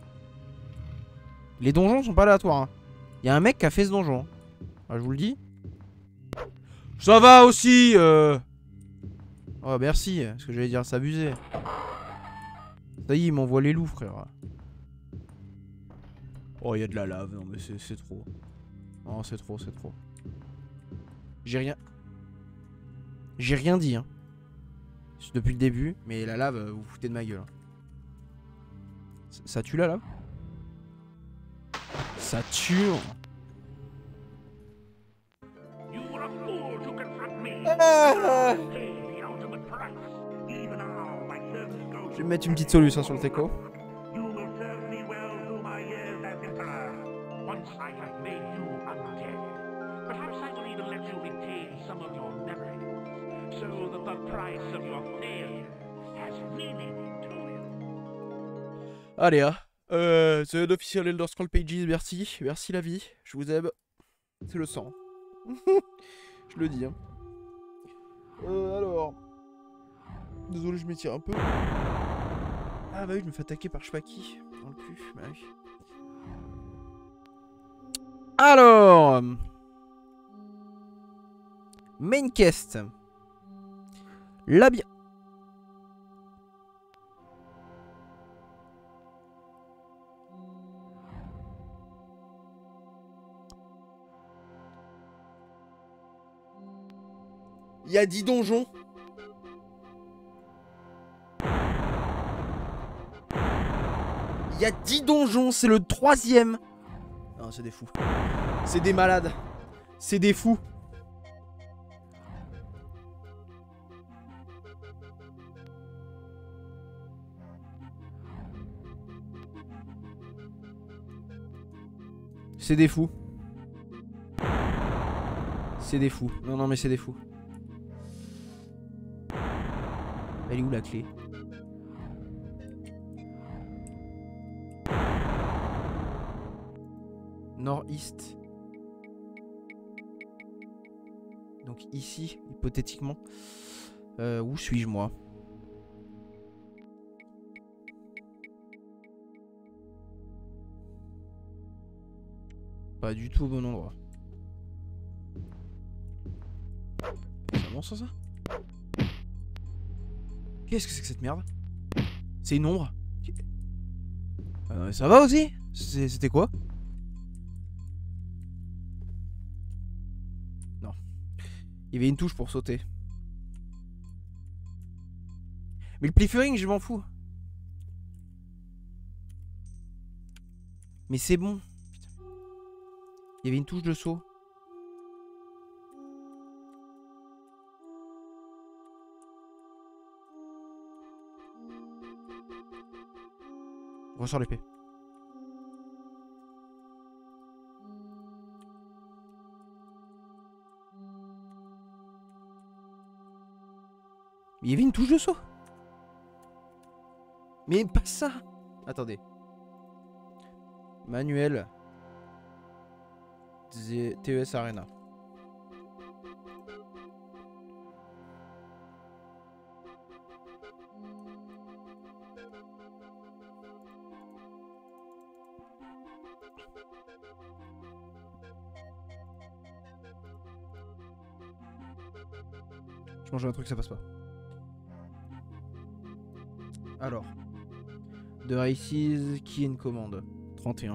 Les donjons sont pas aléatoires. Hein. Y a un mec qui a fait ce donjon. Ah, je vous le dis. Ça va aussi Oh, merci. Ce que j'allais dire, s'abuser. Ça y est, il m'envoie les loups, frère. Oh, il y a de la lave. Non, mais c'est trop. Oh, c'est trop. J'ai rien dit, hein. Depuis le début, mais la lave, vous foutez de ma gueule. Ça tue la lave? Ça tue. Je vais mettre une petite solution sur le teco. Allez, hein. The Official Elder Scrolls Pages, merci. Merci la vie. Je vous aime. C'est le sang. Je le dis, hein. Alors. Désolé, je m'étire un peu. Ah bah oui, je me fais attaquer par je sais pas qui. Dans le cul. Bah oui. Alors. Main quest. Labyrinthe. Il y a 10 donjons. Il y a 10 donjons, c'est le 3e. Non, c'est des fous. C'est des malades. C'est des fous. C'est des fous. C'est des fous. Non, non, mais c'est des fous. Elle est où la clé? Nord-Est. Donc ici, hypothétiquement. Où suis-je moi? Pas du tout au bon endroit. C'est bon ça? Qu'est-ce que c'est que cette merde? C'est une ombre? Ça va aussi? C'était quoi? Non. Il y avait une touche pour sauter. Mais le pliffering, je m'en fous. Mais c'est bon. Putain. Il y avait une touche de saut. Ressort l'épée. Il y avait une touche de saut. Mais pas ça. Attendez. Manuel. TES Arena. Je mange un truc, ça passe pas. Alors. The Races, qui est une commande 31.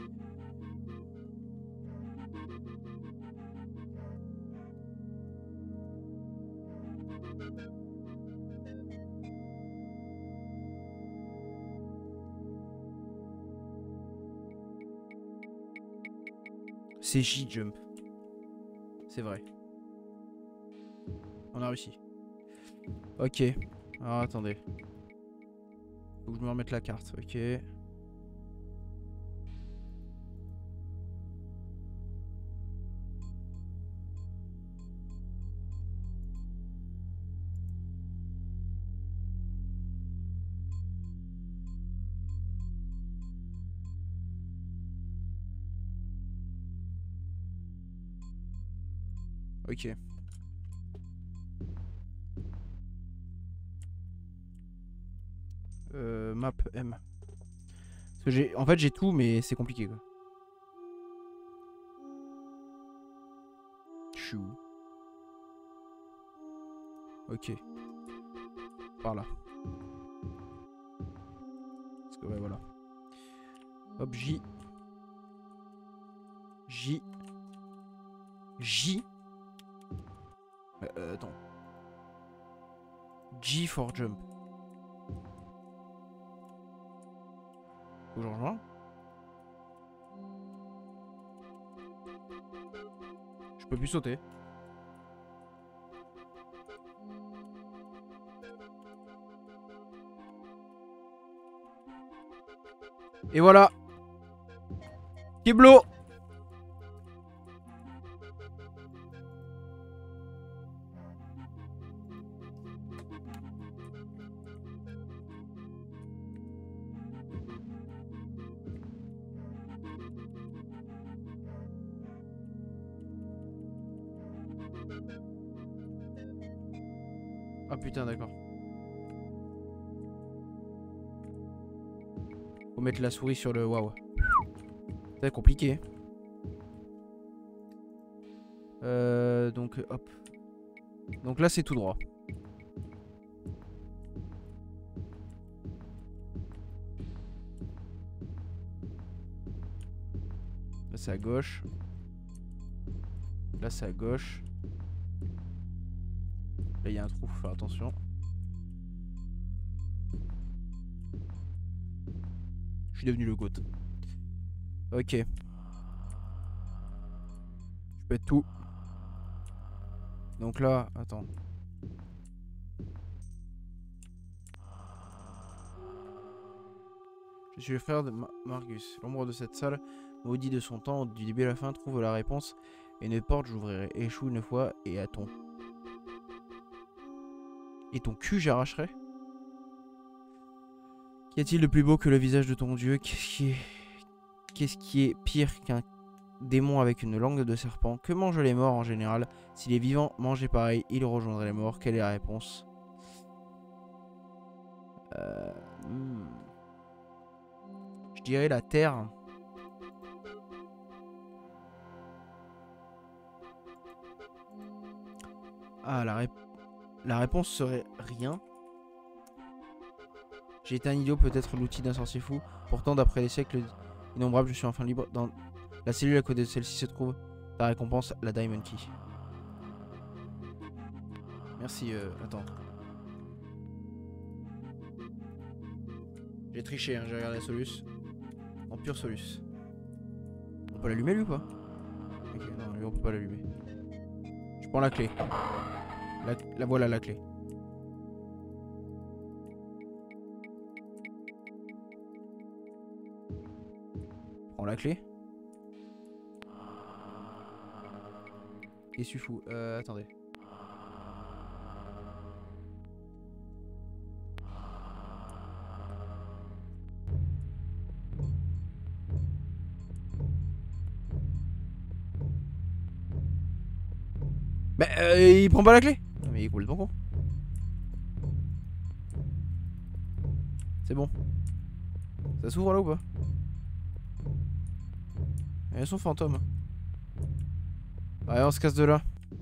C'est J-Jump. C'est vrai. On a réussi. Ok. Alors attendez. Faut que je me remette la carte. Ok. Ok. Map M. Parce que j'ai, en fait, j'ai tout, mais c'est compliqué quoi. Chou. Ok. Par là. Parce que ouais, voilà. Hop, J. J. J. Attends. G for jump. Faut que je rejoins. Je peux plus sauter. Et voilà. Kiblo. Ah putain, d'accord. Faut mettre la souris sur le waouh. C'est compliqué. Donc hop. Donc là c'est tout droit. Là c'est à gauche. Là c'est à gauche. Là il y a un trou, faut faire attention. Je suis devenu le GOAT. Ok. Je pète tout. Donc là, attends. Je suis le frère de Margus. L'ombre de cette salle, maudit de son temps, du début à la fin, trouve la réponse. Et une porte, j'ouvrirai. Échoue une fois et à ton. Et ton cul, j'arracherai. Qu'y a-t-il de plus beau que le visage de ton dieu? Qu'est-ce qui est pire qu'un démon avec une langue de serpent? Que mangent les morts en général? Si les vivants mangeaient pareil, ils rejoindraient les morts. Quelle est la réponse? Je dirais la terre. Ah, la réponse serait rien. J'ai été un idiot, peut-être l'outil d'un sorcier fou. Pourtant, d'après les siècles innombrables, je suis enfin libre. Dans la cellule à côté de celle-ci se trouve ta récompense, la Diamond Key. Merci, attends. J'ai triché, hein, j'ai regardé la Solus. En pure Solus. On peut l'allumer lui ou pas? Ok, non, lui on peut pas l'allumer. Je prends la clé. La voilà la clé. Prends la clé. Qu'est-ce que tu fous? Attendez. Bah il prend pas la clé. Mais il est complètement con. C'est bon. Ça s'ouvre là ou pas? Elles sont fantômes. Allez on se casse de là.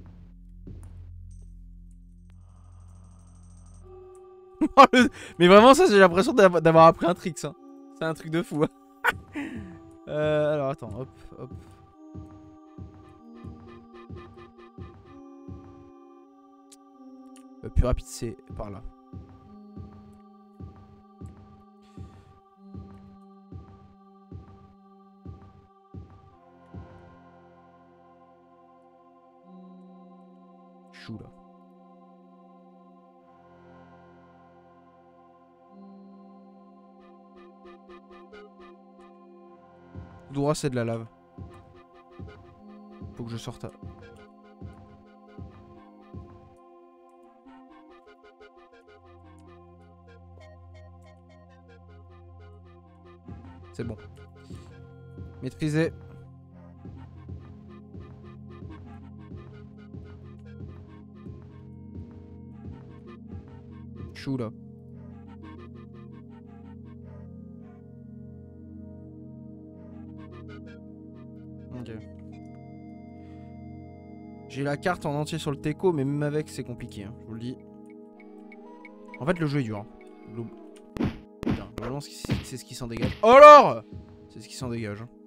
Mais vraiment ça j'ai l'impression d'avoir appris un trick ça. C'est un truc de fou. Alors attends hop hop. Le plus rapide c'est par là. Chou là. Tout droit c'est de la lave. Faut que je sorte. C'est bon. Maîtrisé. Chou là. Ok. J'ai la carte en entier sur le teco, mais même avec c'est compliqué, hein, je vous le dis. En fait le jeu est dur. Hein. Putain, vraiment c'est ce qui s'en dégage. Oh alors c'est ce qui s'en dégage. Hein.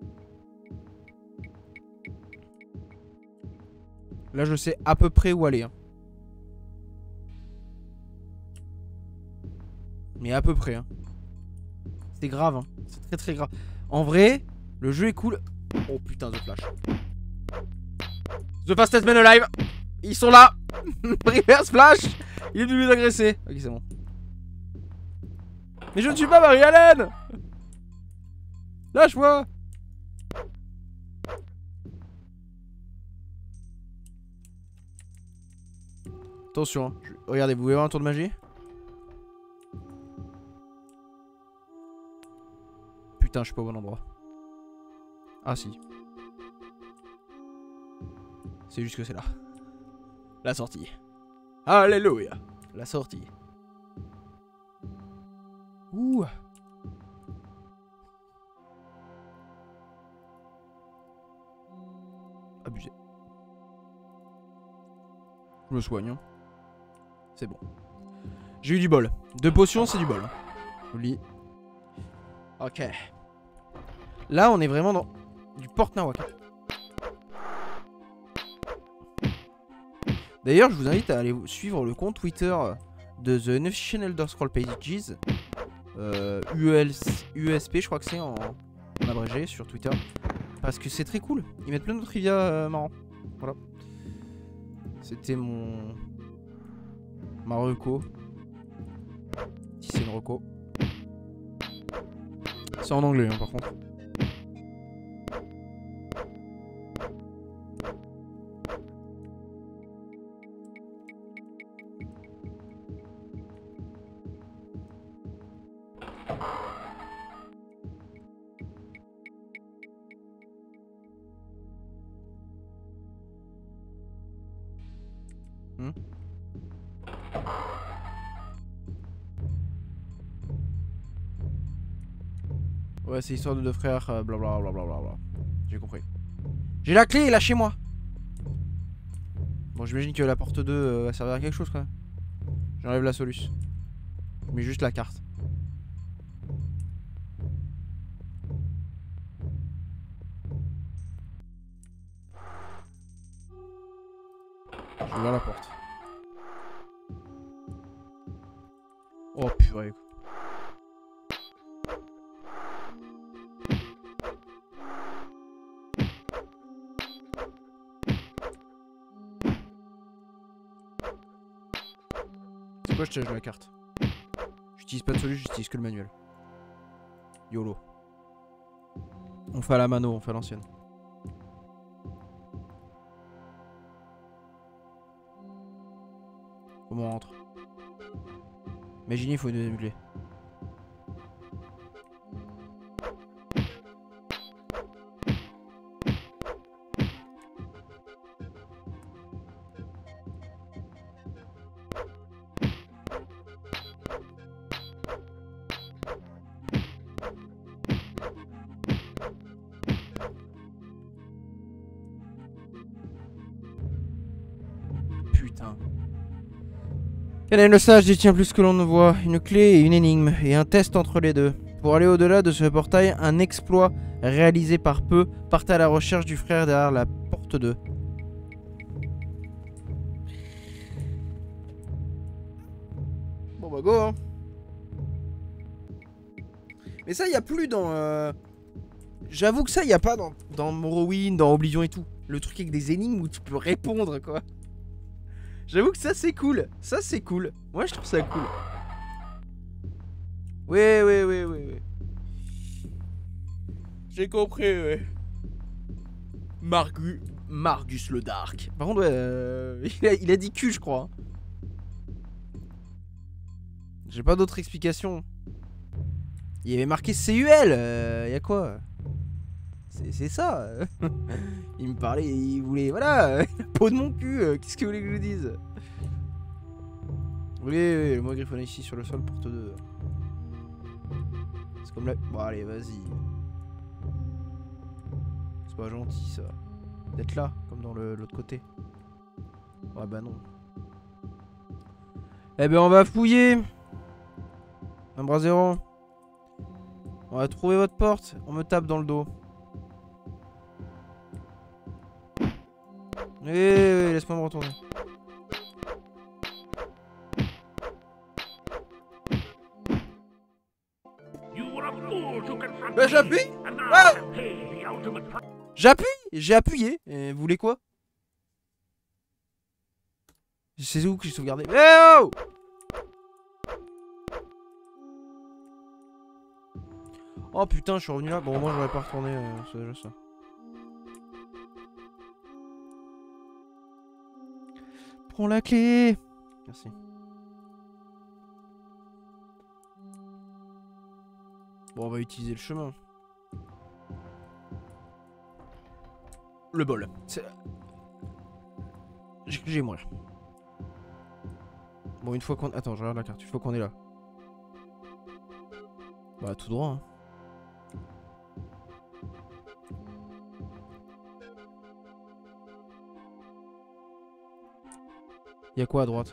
Là je sais à peu près où aller. Hein. Mais à peu près. Hein. C'est grave. Hein. C'est très très grave. En vrai, le jeu est cool. Oh putain, The Flash. The Fastest Man Alive. Ils sont là. Reverse Flash. Il est venu les agresser. Ok, c'est bon. Mais je ne suis pas Marie-Hélène. Lâche-moi. Attention. Hein. Regardez, vous voulez voir un tour de magie? Putain, je suis pas au bon endroit. Ah si. C'est juste que c'est là. La sortie. Alléluia. La sortie. Ouh. Abusé. Je me soigne. Hein. C'est bon. J'ai eu du bol. 2 potions, c'est du bol. Hein. Je vous le dis. Ok. Là, on est vraiment dans du Port Nawak. D'ailleurs, je vous invite à aller suivre le compte Twitter de The Unofficial Elder Scrolls Pages. USP, je crois que c'est en abrégé sur Twitter. Parce que c'est très cool. Ils mettent plein de trivia marrants. Voilà. C'était ma reco. Si c'est une reco. C'est en anglais hein, par contre. Ouais, c'est histoire de deux frères, blablabla. J'ai compris. J'ai la clé, lâchez-moi. Bon, j'imagine que la porte 2 va servir à quelque chose quand même. J'enlève la soluce. Je mets juste la carte. J'ai ouvert la porte. Oh purée. C'est quoi, je change la carte. J'utilise pas de solution, j'utilise que le manuel. YOLO. On fait à la mano, on fait à l'ancienne. Comment on rentre? Imaginez, il faut une deuxième clé. Putain. Canel le sage détient plus que l'on ne voit, une clé et une énigme, et un test entre les deux. Pour aller au-delà de ce portail, un exploit réalisé par peu, partez à la recherche du frère derrière la porte 2. Bon bah go hein. Mais ça y a plus dans... J'avoue que ça y a pas dans Morrowind, dans Oblivion et tout. Le truc avec des énigmes où tu peux répondre quoi. J'avoue que ça c'est cool. Ça c'est cool. Moi je trouve ça cool. Oui. J'ai compris, ouais. Margus le Dark. Par contre, ouais, il a dit cul, je crois. J'ai pas d'autre explication. Il y avait marqué CUL. Y'a quoi? C'est ça. Il me parlait, il voulait, voilà, la peau de mon cul. Qu'est-ce que vous voulez que je vous dise? Oui, le mot griffonné ici sur le sol, porte 2. C'est comme là. Bon, allez, vas-y. C'est pas gentil ça. D'être là, comme dans l'autre côté. Ouais, bah non. Eh ben, on va fouiller. Un bras zéro. On va trouver votre porte. On me tape dans le dos. Oui, laisse-moi me retourner. Bah j'appuie. Ah, j'appuie. J'ai appuyé. Et vous voulez quoi? C'est où que j'ai sauvegardé? Eh oh! Oh putain, je suis revenu là. Bon, moi j'aurais pas retourné. C'est déjà ça. Prends la clé. Merci. Bon, on va utiliser le chemin. Le bol. J'ai mourir. Bon, une fois qu'on... Attends, je regarde la carte. Une fois qu'on est là. Bah, tout droit, hein. Y'a quoi à droite?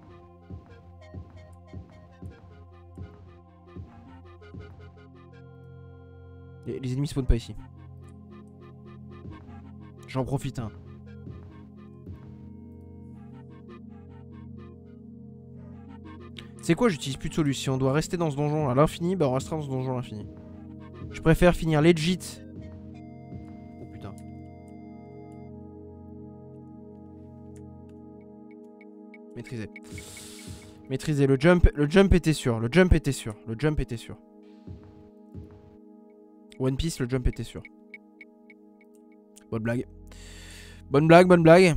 Les ennemis spawnent pas ici. J'en profite un. Tu C'est quoi, j'utilise plus de solution. Si on doit rester dans ce donjon à l'infini, bah on restera dans ce donjon à l'infini. Je préfère finir legit. Oh putain. Maîtriser. Maîtriser le jump était sûr. Le jump était sûr. Le jump était sûr. One Piece, le jump était sûr. Bonne blague. Bonne blague, bonne blague.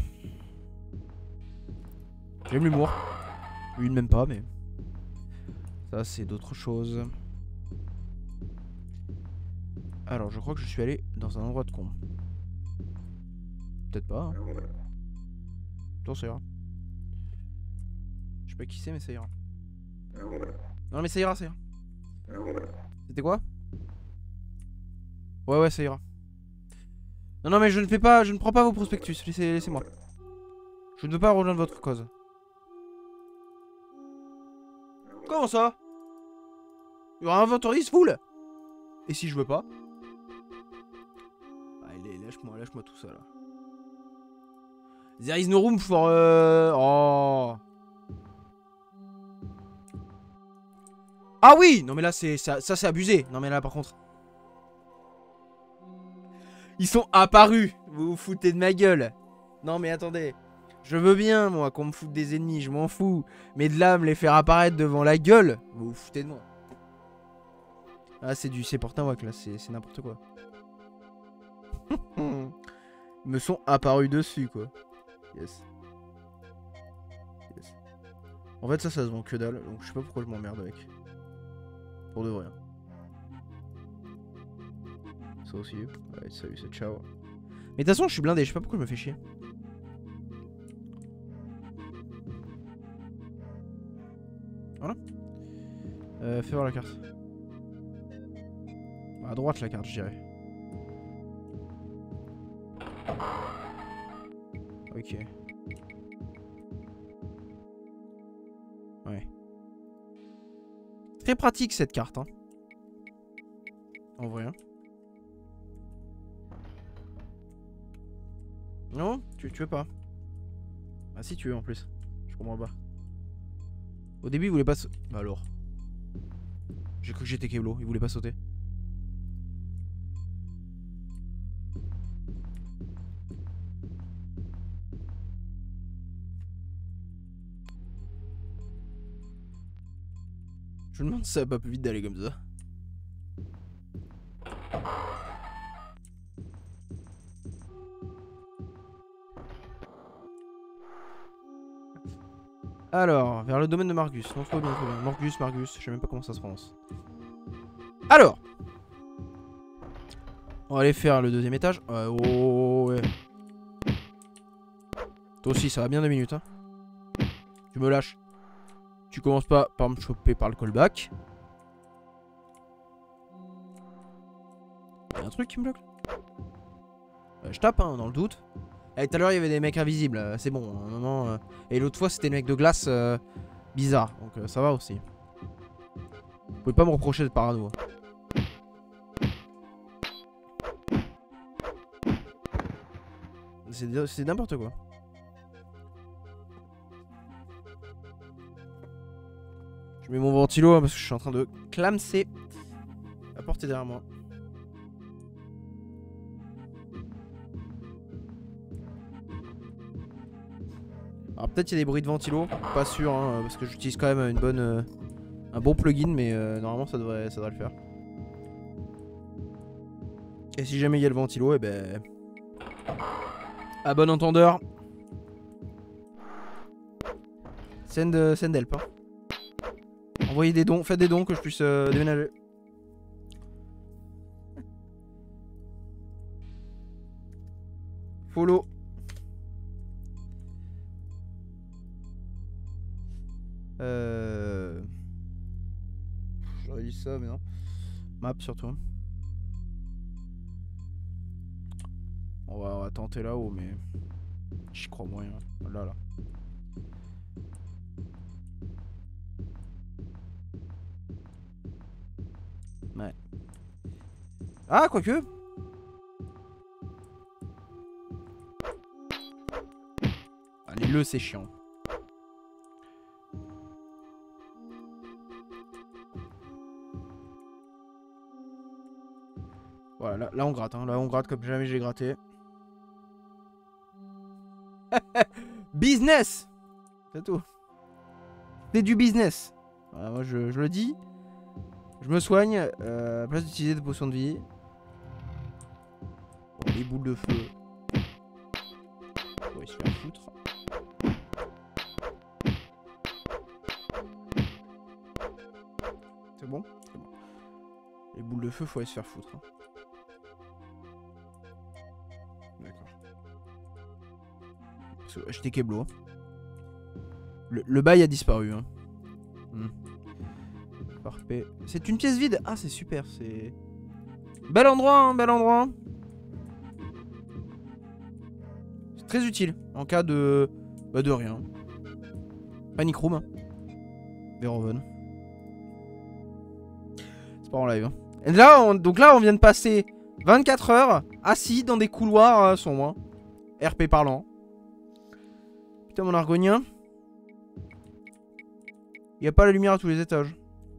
J'aime l'humour. Lui, ne m'aime pas, mais... Ça, c'est d'autres choses. Alors, je crois que je suis allé dans un endroit de con. Peut-être pas. Hein. Non, ça ira. Je sais pas qui c'est, mais ça ira. Non, mais ça ira, ça ira. C'était quoi? Ouais, ça ira. Non, non, mais je ne fais pas... Je ne prends pas vos prospectus. Laissez-moi. Je ne veux pas rejoindre votre cause. Comment ça? Il y aura un inventory full. Et si je veux pas? Allez, lâche-moi tout ça, là. There is no room for... Oh. Ah oui! Non, mais là, ça c'est abusé. Non, mais là, par contre... Ils sont apparus. Vous vous foutez de ma gueule. Non, mais attendez. Je veux bien, moi, qu'on me foute des ennemis, je m'en fous. Mais de là, me les faire apparaître devant la gueule, vous vous foutez de moi. Ah, c'est du... C'est Portinwak, là, c'est n'importe quoi. Ils me sont apparus dessus, quoi. Yes. Yes. En fait, ça se vend que dalle, donc je sais pas pourquoi je m'emmerde avec. Pour de vrai. Ça aussi. Ouais, salut, c'est ciao. Mais de toute façon, je suis blindé, je sais pas pourquoi je me fais chier. Voilà. Fais voir la carte. À droite la carte, je dirais. Ok. Ouais. Très pratique cette carte, hein. En vrai. Hein. Non, tu veux pas. Ah si tu veux en plus. Je comprends pas. Au début il voulait pas sauter. Bah alors. J'ai cru que j'étais Keblo, il voulait pas sauter. Je me demande si ça va pas plus vite d'aller comme ça. Alors, vers le domaine de Margus. Non, trop bien, trop bien. Margus, je sais même pas comment ça se prononce. Alors, on va aller faire le deuxième étage. Oh, ouais. Toi aussi, ça va bien 2 minutes. Hein. Tu me lâches. Tu commences pas par me choper par le callback. Y'a un truc qui me bloque. Je tape, hein, dans le doute. Et tout à l'heure, il y avait des mecs invisibles. C'est bon, à un moment. Et l'autre fois, c'était des mecs de glace bizarres. Donc ça va aussi. Vous pouvez pas me reprocher d'être parano. C'est n'importe quoi. Je mets mon ventilo hein, parce que je suis en train de clamser la porte est derrière moi. Alors peut-être il y a des bruits de ventilo, pas sûr hein, parce que j'utilise quand même une bonne, un bon plugin mais normalement ça devrait le faire. Et si jamais il y a le ventilo, et ben à bon entendeur. Send help. Hein. Envoyez des dons, faites des dons que je puisse déménager. Follow. J'aurais dit ça, mais non. Map surtout. On va tenter là-haut, mais j'y crois moyen. Là. Ouais. Ah, quoique. Allez, c'est chiant. Voilà, là on gratte, hein. Là on gratte comme jamais j'ai gratté. Business. C'est tout. C'est du business. Voilà, moi je le dis. Je me soigne. À place d'utiliser des potions de vie. Bon, les boules de feu. On va se faire foutre. C'est bon? C'est bon. Les boules de feu, faut aller se faire foutre. Hein. D'accord. J'étais Keblo. Hein. Le bail a disparu. Hein. Parfait. C'est une pièce vide. Ah, c'est super. C'est. Bel endroit, hein, bel endroit. C'est très utile en cas de. Bah, de rien. Panic Room. Hein. Verhoeven. C'est pas en live. Hein. Et là, donc là, on vient de passer 24 heures assis dans des couloirs sombres. Hein. RP parlant. Putain, mon argonien. Il n'y a pas la lumière à tous les étages.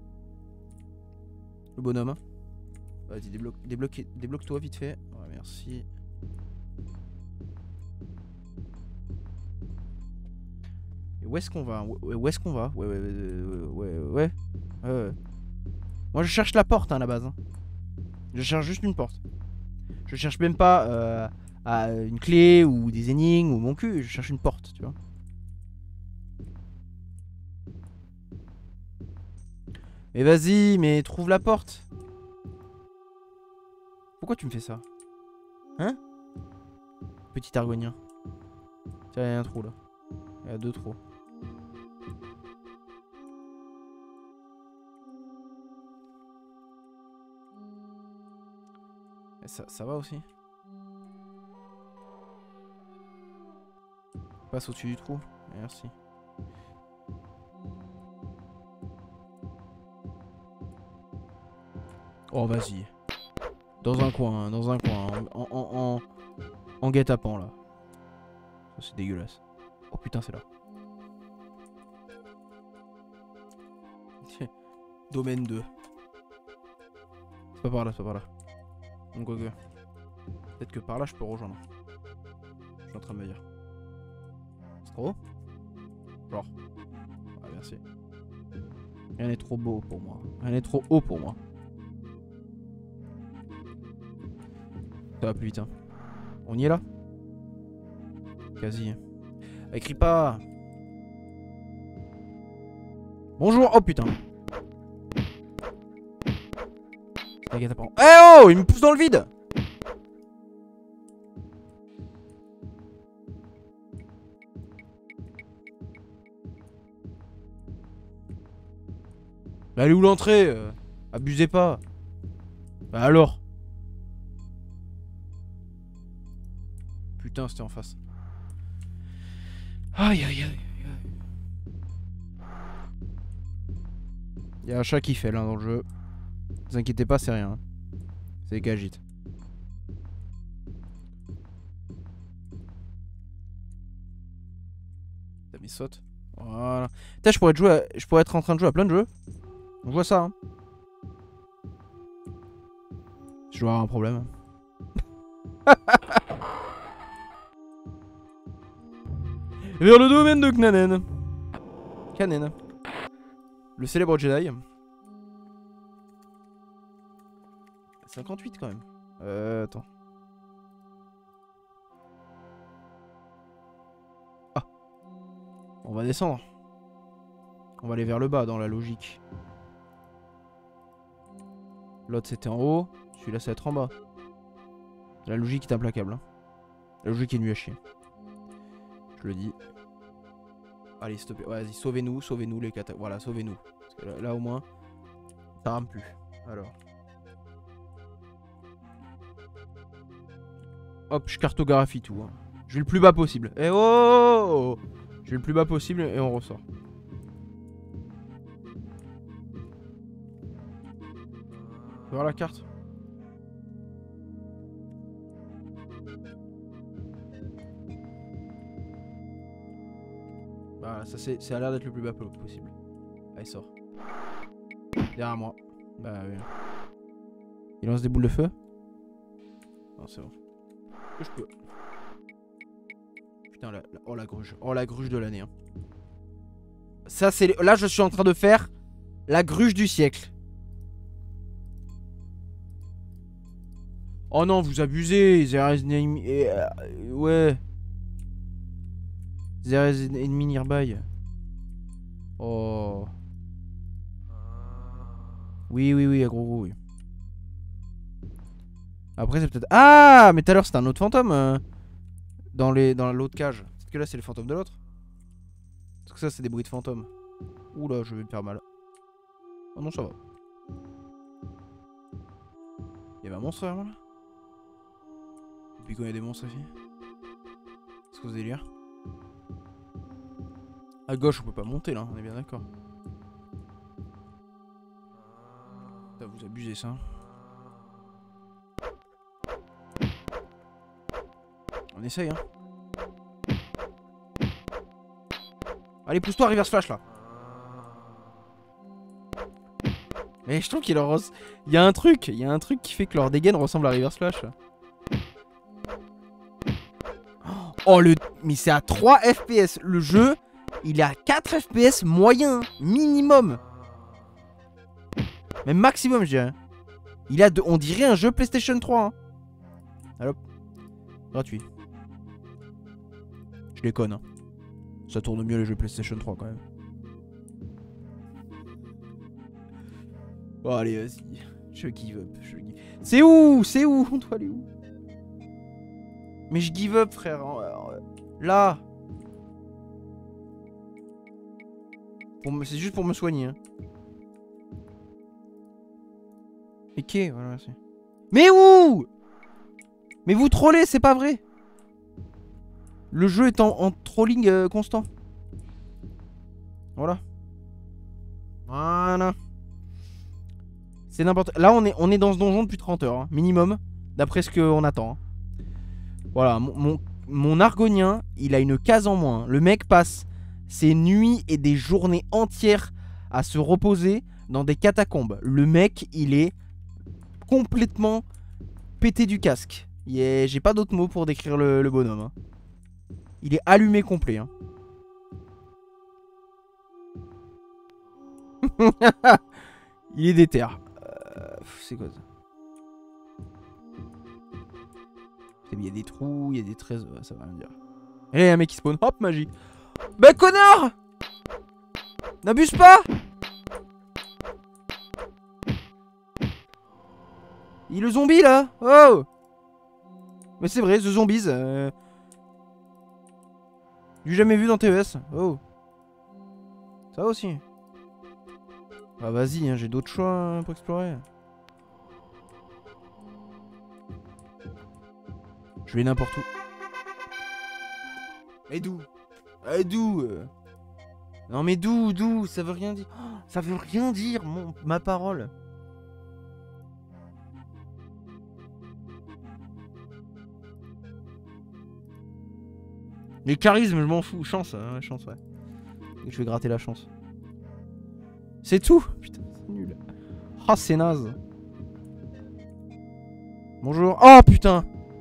Le bonhomme. Hein. Vas-y, débloque-toi vite fait. Ouais, merci. Et où est-ce qu'on va? Où est-ce qu'on va? Ouais. Moi, je cherche la porte, hein, à la base. Hein. Je cherche juste une porte. Je cherche même pas une clé ou des énigmes ou mon cul. Je cherche une porte, tu vois. Mais vas-y, mais trouve la porte. Pourquoi tu me fais ça? Hein? Petit argonien. Tiens, il y a un trou là. Il y a deux trous. Et ça va aussi. Passe au-dessus du trou. Merci. Oh, vas-y. Dans un coin, en guet-apens là. Ça c'est dégueulasse. Oh putain, c'est là. Domaine 2. C'est pas par là, c'est pas par là. Donc ok. Peut-être que par là je peux rejoindre. Je suis en train de me dire. C'est trop haut? Genre. Ah merci. Rien n'est trop beau pour moi. Rien n'est trop haut pour moi. Ça va plus vite hein. On y est là? Quasi. Écris pas. Bonjour. Oh putain. Eh oh, il me pousse dans le vide. Bah elle est où l'entrée? Abusez pas. Bah alors. Putain, c'était en face. Aïe aïe aïe. Il y a un chat qui fait là dans le jeu. Ne vous inquiétez pas, c'est rien. C'est Gagite. T'as mis saute. Voilà. Putain, je pourrais être en train de jouer à plein de jeux. On voit ça. Hein. Je dois avoir un problème. Vers le domaine de Knanen. Kanen. Le célèbre Jedi. 58 quand même. Attends. Ah. On va descendre. On va aller vers le bas dans la logique. L'autre c'était en haut. Celui-là c'est être en bas. La logique est implacable. Hein. La logique est nulle à chier. Je le dis. Allez, stoppez. Vas-y, sauvez-nous les cata. Voilà, sauvez-nous. Parce que là au moins, ça rame plus. Alors. Hop, je cartographie tout. Hein. Je vais le plus bas possible. Eh oh, je vais le plus bas possible et on ressort. Voir la carte. Bah ça a l'air d'être le plus bas possible. Allez, sort. Derrière moi. Bah oui. Il lance des boules de feu. non, c'est bon. Je peux. Putain, oh la gruge. Oh la gruge de l'année. Hein. Ça, c'est. Là, je suis en train de faire la gruge du siècle. Oh non, vous abusez. Ouais. There is an enemy nearby. Oh. Oui, gros, oui. Après, c'est peut-être... Ah, mais tout à l'heure, c'était un autre fantôme. Dans l'autre cage. Peut-être que là, c'est le fantôme de l'autre. Parce que ça, c'est des bruits de fantômes. Oula, je vais me faire mal. Oh non, ça va. Il y avait un monstre là. Depuis quand il y a des monstres ici? C'est quoi ce délire? À gauche, on peut pas monter là, on est bien d'accord. Vous abusez ça. On essaye hein. Allez, pousse-toi, reverse flash là. Mais je trouve qu'il leur... Il y a un truc qui fait que leur dégaine ressemble à reverse flash. Oh le... Mais c'est à 3 FPS. Le jeu, il est à 4 FPS moyen, minimum. Même maximum, je dirais. Il a on dirait un jeu PlayStation 3. Hein. Allez hop. Gratuit. Je déconne. Hein. Ça tourne mieux les jeux PlayStation 3 quand même. Bon, allez, vas-y. Je give up. C'est où? C'est où? On doit aller où? Mais je give up, frère. Là. C'est juste pour me soigner. Hein. Ok, voilà, merci. Mais où? Mais vous trollez, c'est pas vrai. Le jeu est en trolling constant. Voilà. Voilà. C'est n'importe... Là, on est dans ce donjon depuis 30 heures, hein, minimum. D'après ce qu'on attend. Hein. Voilà, mon argonien, il a une case en moins. Le mec passe ses nuits et des journées entières à se reposer dans des catacombes. Le mec, il est complètement pété du casque. J'ai pas d'autres mots pour décrire le bonhomme. Hein. Il est allumé complet. Hein. Il est déter. C'est quoi ça? Il y a des trous, il y a des trésors, ça va rien dire. Et là, il y a un mec qui spawn. Hop, magie. Bah, connard! N'abuse pas! Il est le zombie là! Oh! Mais c'est vrai, The Zombies. Du jamais vu dans TES. Oh! Ça aussi. Bah, vas-y, hein, j'ai d'autres choix hein, pour explorer. Je vais n'importe où. Mais d'où? D'où Non mais d'où? Ça veut rien dire. Oh, ça veut rien dire, ma parole. Les charismes, je m'en fous. Chance, hein, chance, ouais. Je vais gratter la chance. C'est tout? Putain, c'est nul. Ah, oh, c'est naze. Bonjour. Oh, putain.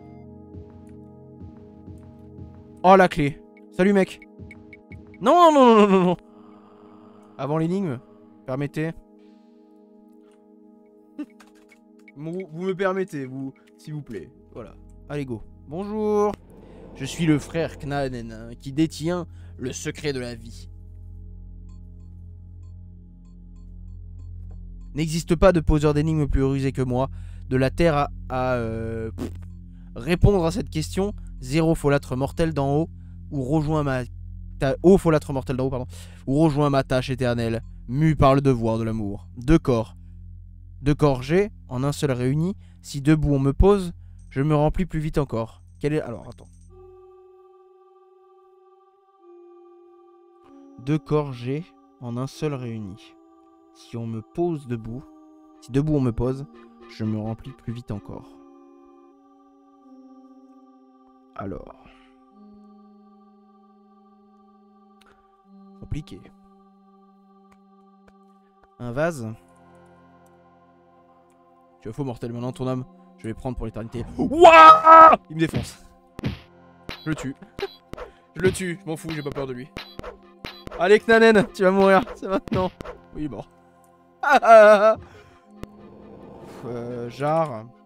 Oh, la clé. Salut, mec. Non, non, non, non, non. Avant l'énigme, permettez. Vous me permettez, vous, s'il vous plaît. Voilà. Allez, go. Bonjour. Je suis le frère Knanen qui détient le secret de la vie. N'existe pas de poseur d'énigmes plus rusé que moi. De la Terre à répondre à cette question, zéro folâtre mortel d'en haut, ou rejoins ma folâtre mortel d'en haut, pardon, ou rejoins ma tâche éternelle, mue par le devoir de l'amour. Deux corps j'ai, en un seul réuni. Si debout on me pose, je me remplis plus vite encore. Quel est... Alors, attends. Deux corps j'ai, en un seul réuni. Si on me pose debout, si debout on me pose, je me remplis plus vite encore. Alors. Compliqué. Un vase. Tu as faux mortel maintenant ton homme. Je vais prendre pour l'éternité. Wouah! Il me défonce. Je le tue. Je le tue, je m'en fous, j'ai pas peur de lui. Allez Knanen, tu vas mourir, c'est maintenant. Oui, il est mort. Jarre.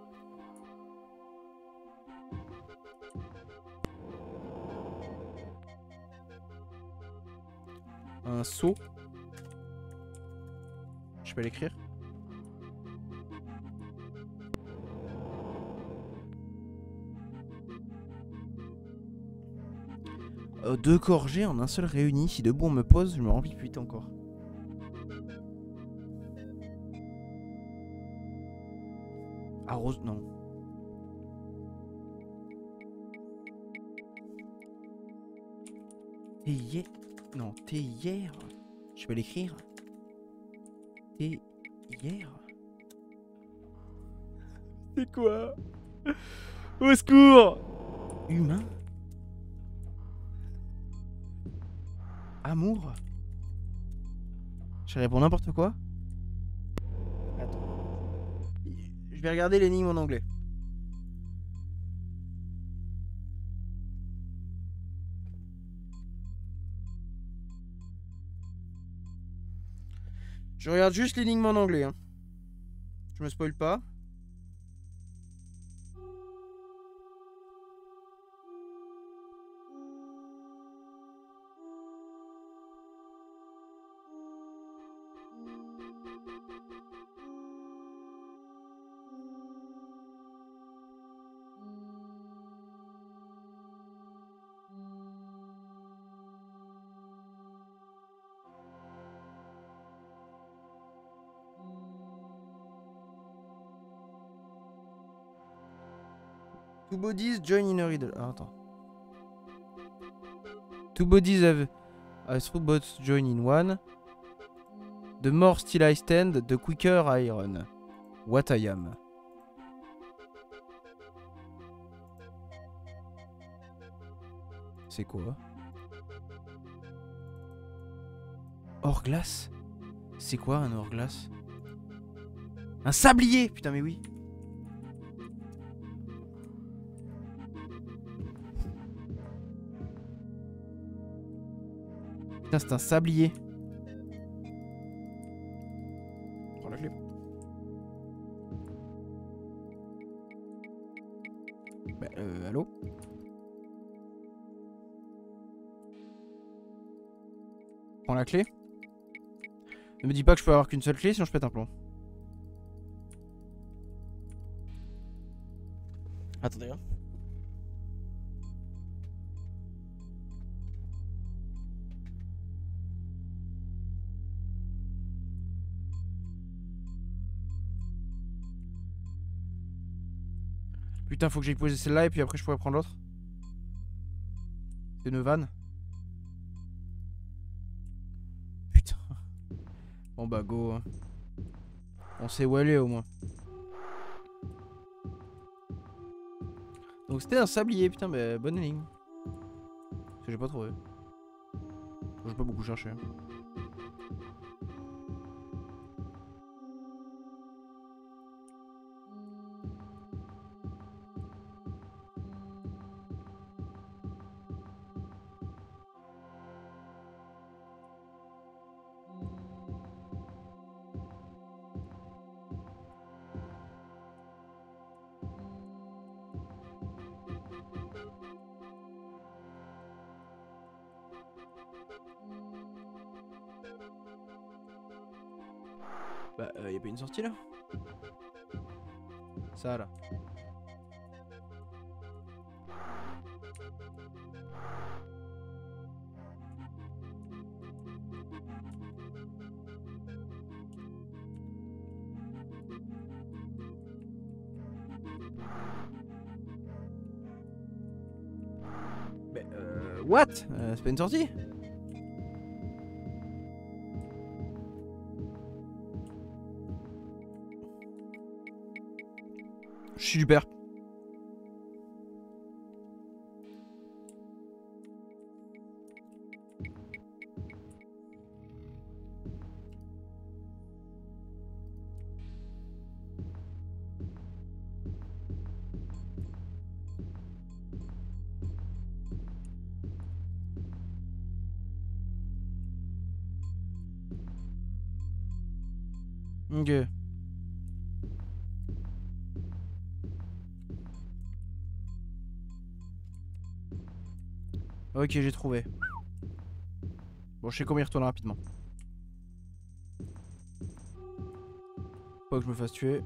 Un seau. Je peux l'écrire. Deux gorgées en un seul réuni. Si debout on me pose, je me remplis plus vite encore. Arrose, non. Théière. Non, théière. Je peux l'écrire. Théière. C'est quoi? Au secours! Humain? Amour? Je réponds n'importe quoi? Attends. Je vais regarder l'énigme en anglais. Je regarde juste l'énigme en anglais. Hein. Je me spoil pas. Two bodies join in a riddle. Ah, attends. Two bodies have as two boats join in one. The more still I stand, the quicker I run. What I am. C'est quoi? Hors-glace? C'est quoi un hors-glace? Un sablier! Putain mais oui. Putain c'est un sablier. Prends la clé. Bah allô? Prends la clé. Ne me dis pas que je peux avoir qu'une seule clé sinon je pète un plomb. Attendez hein. Putain faut que j'aille poser celle-là et puis après je pourrais prendre l'autre. C'est une vanne. Putain. Bon bah go hein. On sait où elle est au moins. Donc c'était un sablier, putain, mais bonne énigme. Parce que j'ai pas trouvé. J'ai pas beaucoup cherché. Bah, y a pas une sortie là? Ça là. Mais what? C'est pas une sortie? Je suis super. Ok. Ok, j'ai trouvé. Bon, je sais comment y retourner rapidement. Pas que je me fasse tuer.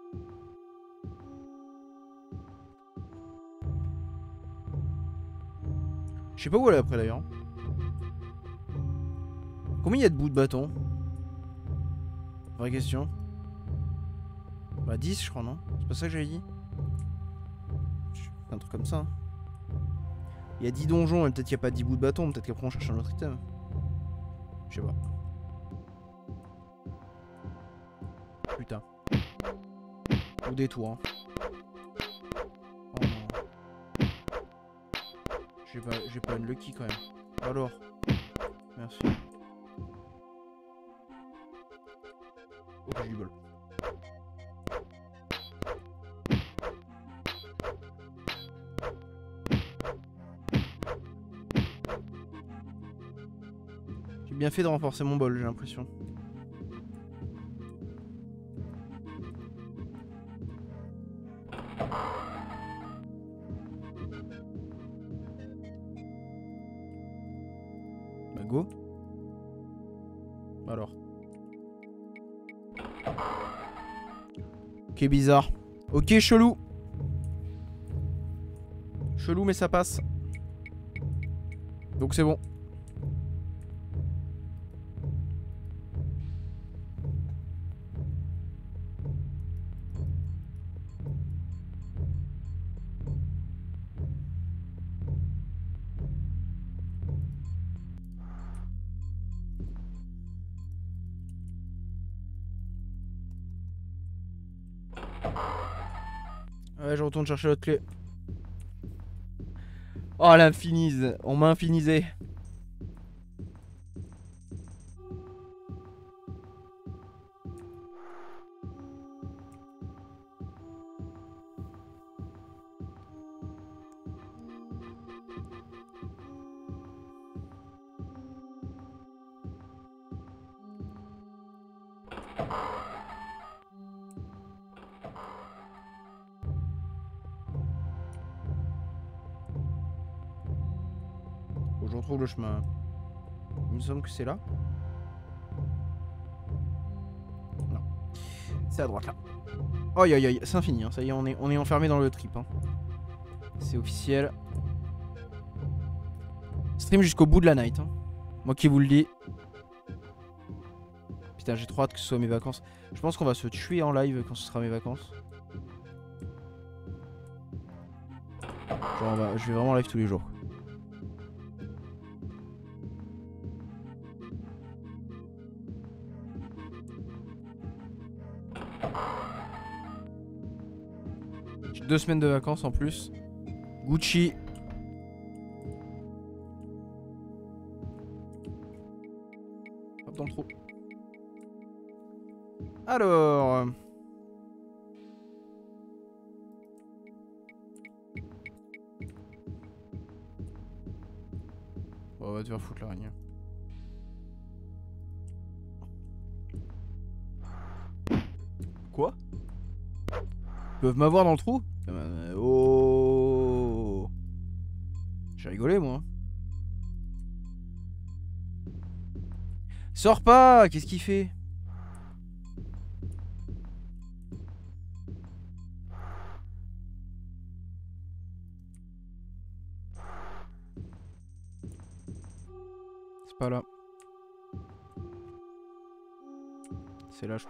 Je sais pas où aller après d'ailleurs. Combien il y a de bouts de bâton? Vraie question. Bah 10 je crois, non? C'est pas ça que j'avais dit? Un truc comme ça. Hein. Il y a 10 donjons et peut-être qu'il n'y a pas 10 bouts de bâton. Peut-être qu'après on cherche un autre item. Je sais pas. Putain. Ou des tours. Hein. Oh non. J'ai pas une lucky quand même. Alors. Merci. Oh, j'ai du bol. J'ai bien fait de renforcer mon bol, j'ai l'impression. Bah go. Alors. Ok, bizarre. Ok, chelou. Chelou, mais ça passe. Donc c'est bon. Ouais, je retourne chercher l'autre clé. Oh, l'infinise. On m'a infinisé. Faut que je retrouve le chemin. Il me semble que c'est là. Non. C'est à droite là. Aïe aïe aïe, c'est infini, hein. Ça y est, on est enfermé dans le trip. Hein. C'est officiel. Stream jusqu'au bout de la night. Hein. Moi qui vous le dis. Putain, j'ai trop hâte que ce soit mes vacances. Je pense qu'on va se tuer en live quand ce sera mes vacances. Genre, je vais vraiment live tous les jours. J'ai 2 semaines de vacances en plus. Gucci. Hop dans le trou. Alors. Bon, on va te faire foutre l'araignée. Quoi? Ils peuvent m'avoir dans le trou? Oh. J'ai rigolé moi. Sors pas! Qu'est-ce qu'il fait? C'est pas là. C'est là, je...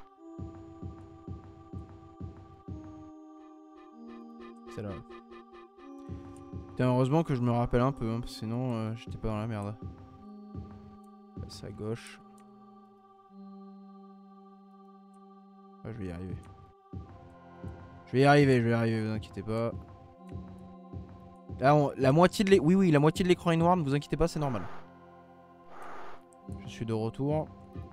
C'est là. Putain, heureusement que je me rappelle un peu, hein, parce que sinon j'étais pas dans la merde. Passe à gauche. Ah, je vais y arriver. Je vais y arriver, vous inquiétez pas. Là, la moitié de l'écran... Oui, la moitié de l'écran est noire, ne vous inquiétez pas, c'est normal. Je suis de retour.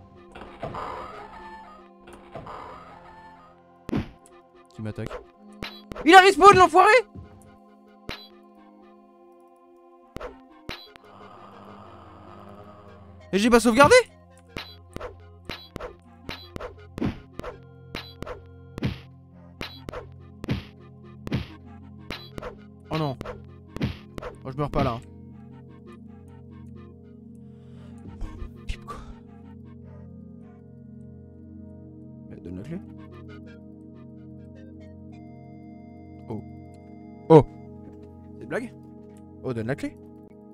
Qui m'attaque? Il a respawn, l'enfoiré! Et j'ai pas sauvegardé? Oh non. Oh, je meurs pas là. Pipe quoi. Donne la clé. Oh. Oh. C'est une blague? Oh, donne la clé.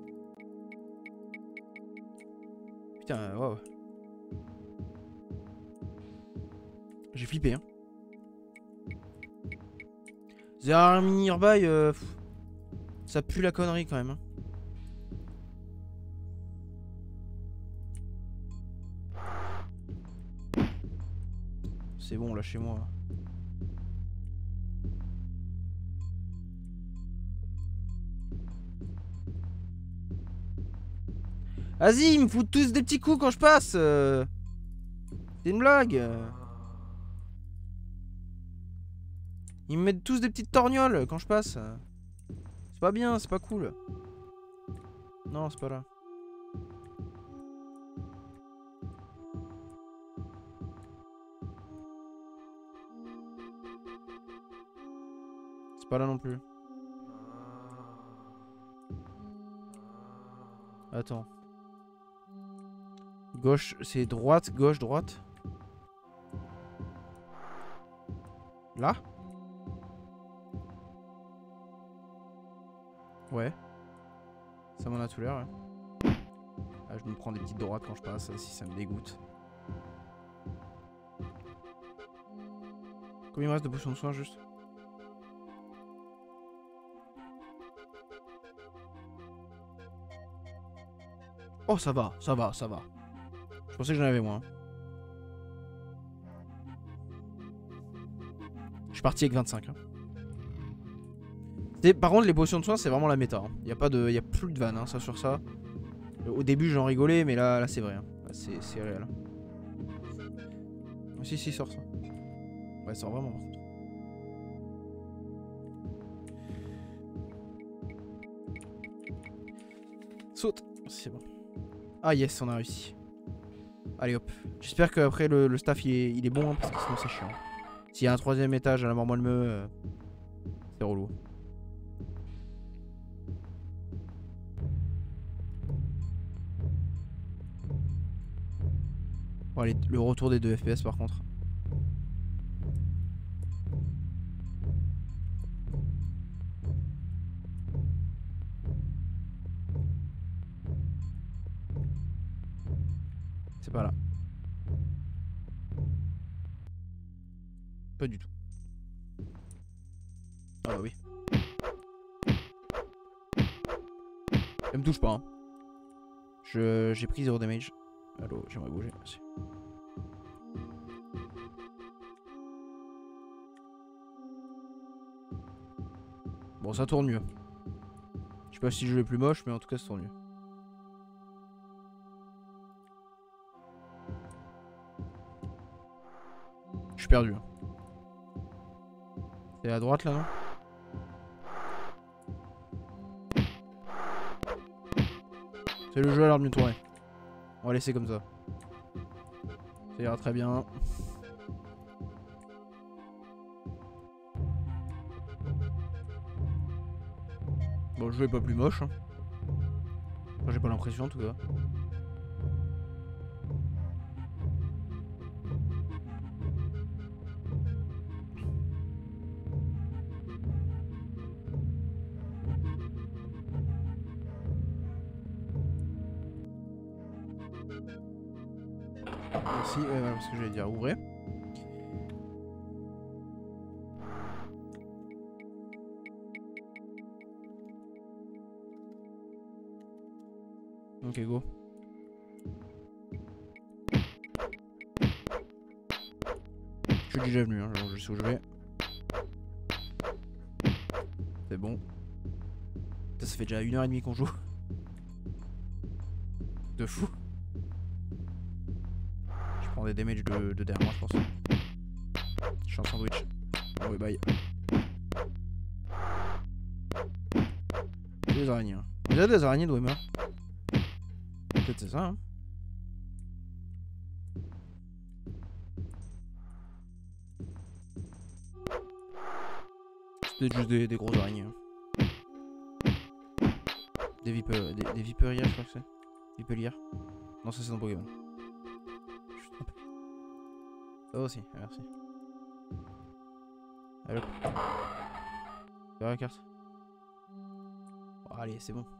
Putain, waouh. J'ai flippé, hein. The Army Nearby, ça pue la connerie quand même. Hein. C'est bon, là, chez moi. Vas-y, ils me foutent tous des petits coups quand je passe. C'est une blague. Ils me mettent tous des petites torgnoles quand je passe. C'est pas bien, c'est pas cool. Non, c'est pas là. C'est pas là non plus. Attends. Gauche, c'est droite, gauche, droite. Là? Ouais. Ça m'en a tout l'air, ouais. Ah, je me prends des petites droites quand je passe, si ça me dégoûte. Combien il me reste de potions de soin juste? Oh, ça va, ça va, ça va. Je pensais que j'en avais moins. Je suis parti avec 25. Hein. Par contre, les potions de soin, c'est vraiment la méta. Il n'y a plus de vanne, hein, ça sur ça. Au début, j'en rigolais, mais là c'est vrai. Hein. C'est réel. Si, sort ça. Ouais, sort vraiment, par contre. Saute. C'est bon. Ah yes, on a réussi. Allez hop. J'espère qu'après le staff il est bon hein, parce que sinon c'est chiant. S'il y a un troisième étage à la mort moelle c'est relou. Bon, allez, le retour des 2 FPS par contre. C'est pas là. Pas du tout. Ah bah oui. Elle me touche pas. Hein. J'ai pris 0 damage. Allo, j'aimerais bouger. Merci. Bon, ça tourne mieux. Je sais pas si je l'ai plus moche, mais en tout cas, ça tourne mieux. Je suis perdu. Hein. C'est à droite là, non? C'est le jeu à l'air de mieux tourner. On va laisser comme ça. Ça ira très bien. Bon, le jeu est pas plus moche. Hein. Enfin, j'ai pas l'impression en tout cas. Merci, parce que j'allais dire ouvrez. Ok, go. Je suis déjà venu, hein, je sais où je vais. C'est bon. Ça fait déjà 1h30 qu'on joue. De fou. Je prends des damages de derrière moi, je pense. Je suis en sandwich. Oh, oui, bye. Des araignées. Hein. On dirait des araignées de Wimmer. Peut-être c'est ça, hein. C'est juste des grosses araignées. Hein. Des viperières, je crois que c'est. Vipelières. Non, ça c'est dans Pokémon. Je suis trompé. Ça aussi, merci. Allez hop. Vers la carte. Oh, allez, c'est bon.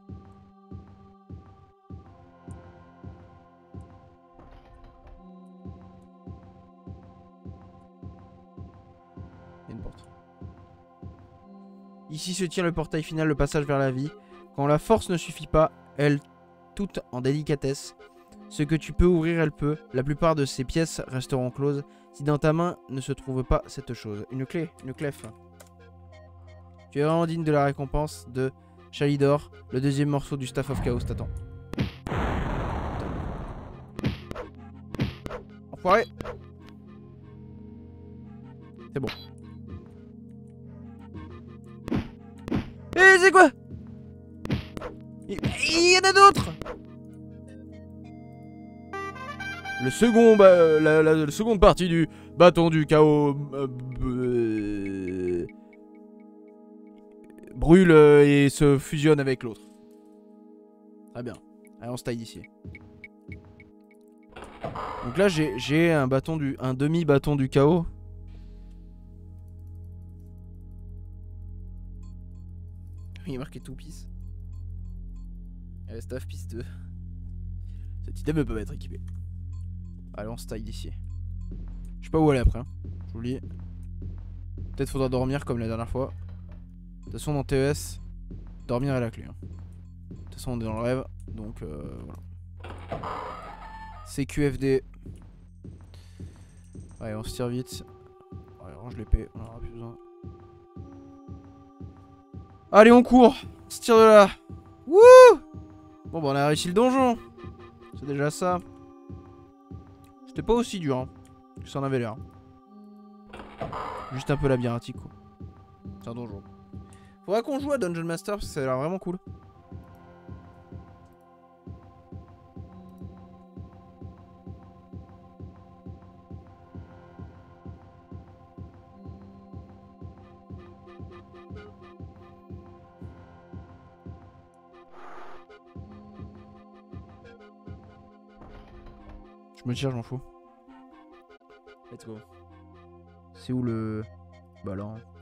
Il y a une porte. Ici se tient le portail final, le passage vers la vie. Quand la force ne suffit pas, elle toute en délicatesse. Ce que tu peux ouvrir, elle peut. La plupart de ces pièces resteront closes si dans ta main ne se trouve pas cette chose. Une clé, une clef. Tu es vraiment digne de la récompense de Chalidor. Le deuxième morceau du Staff of Chaos t'attend. Enfoiré. C'est bon. Eh, c'est quoi? Il y en a d'autres. Le second, la seconde partie du bâton du chaos brûle et se fusionne avec l'autre. Très bien. Allez, on se taille d'ici. Donc là, j'ai un demi-bâton du chaos. Il est marqué tout pisse. Et staff piste 2. Cet item ne peut pas être équipé. Allez, on se taille d'ici. Je sais pas où aller après. Hein. Je vous le dis. Peut-être faudra dormir comme la dernière fois. De toute façon, dans TES, dormir est la clé. Hein. De toute façon, on est dans le rêve. Donc, voilà. CQFD. Allez, on se tire vite. Allez, range l'épée. On en aura plus besoin. Allez, on court. On se tire de là. Wouh! Bon, bah, on a réussi le donjon. C'est déjà ça. C'était pas aussi dur, hein, que ça en avait l'air. Juste un peu labyrinthique, quoi. C'est un donjon. Faudra qu'on joue à Dungeon Master parce que ça a l'air vraiment cool. Je me tire, je m'en fous. Let's go. C'est où le... Bah là. Hein.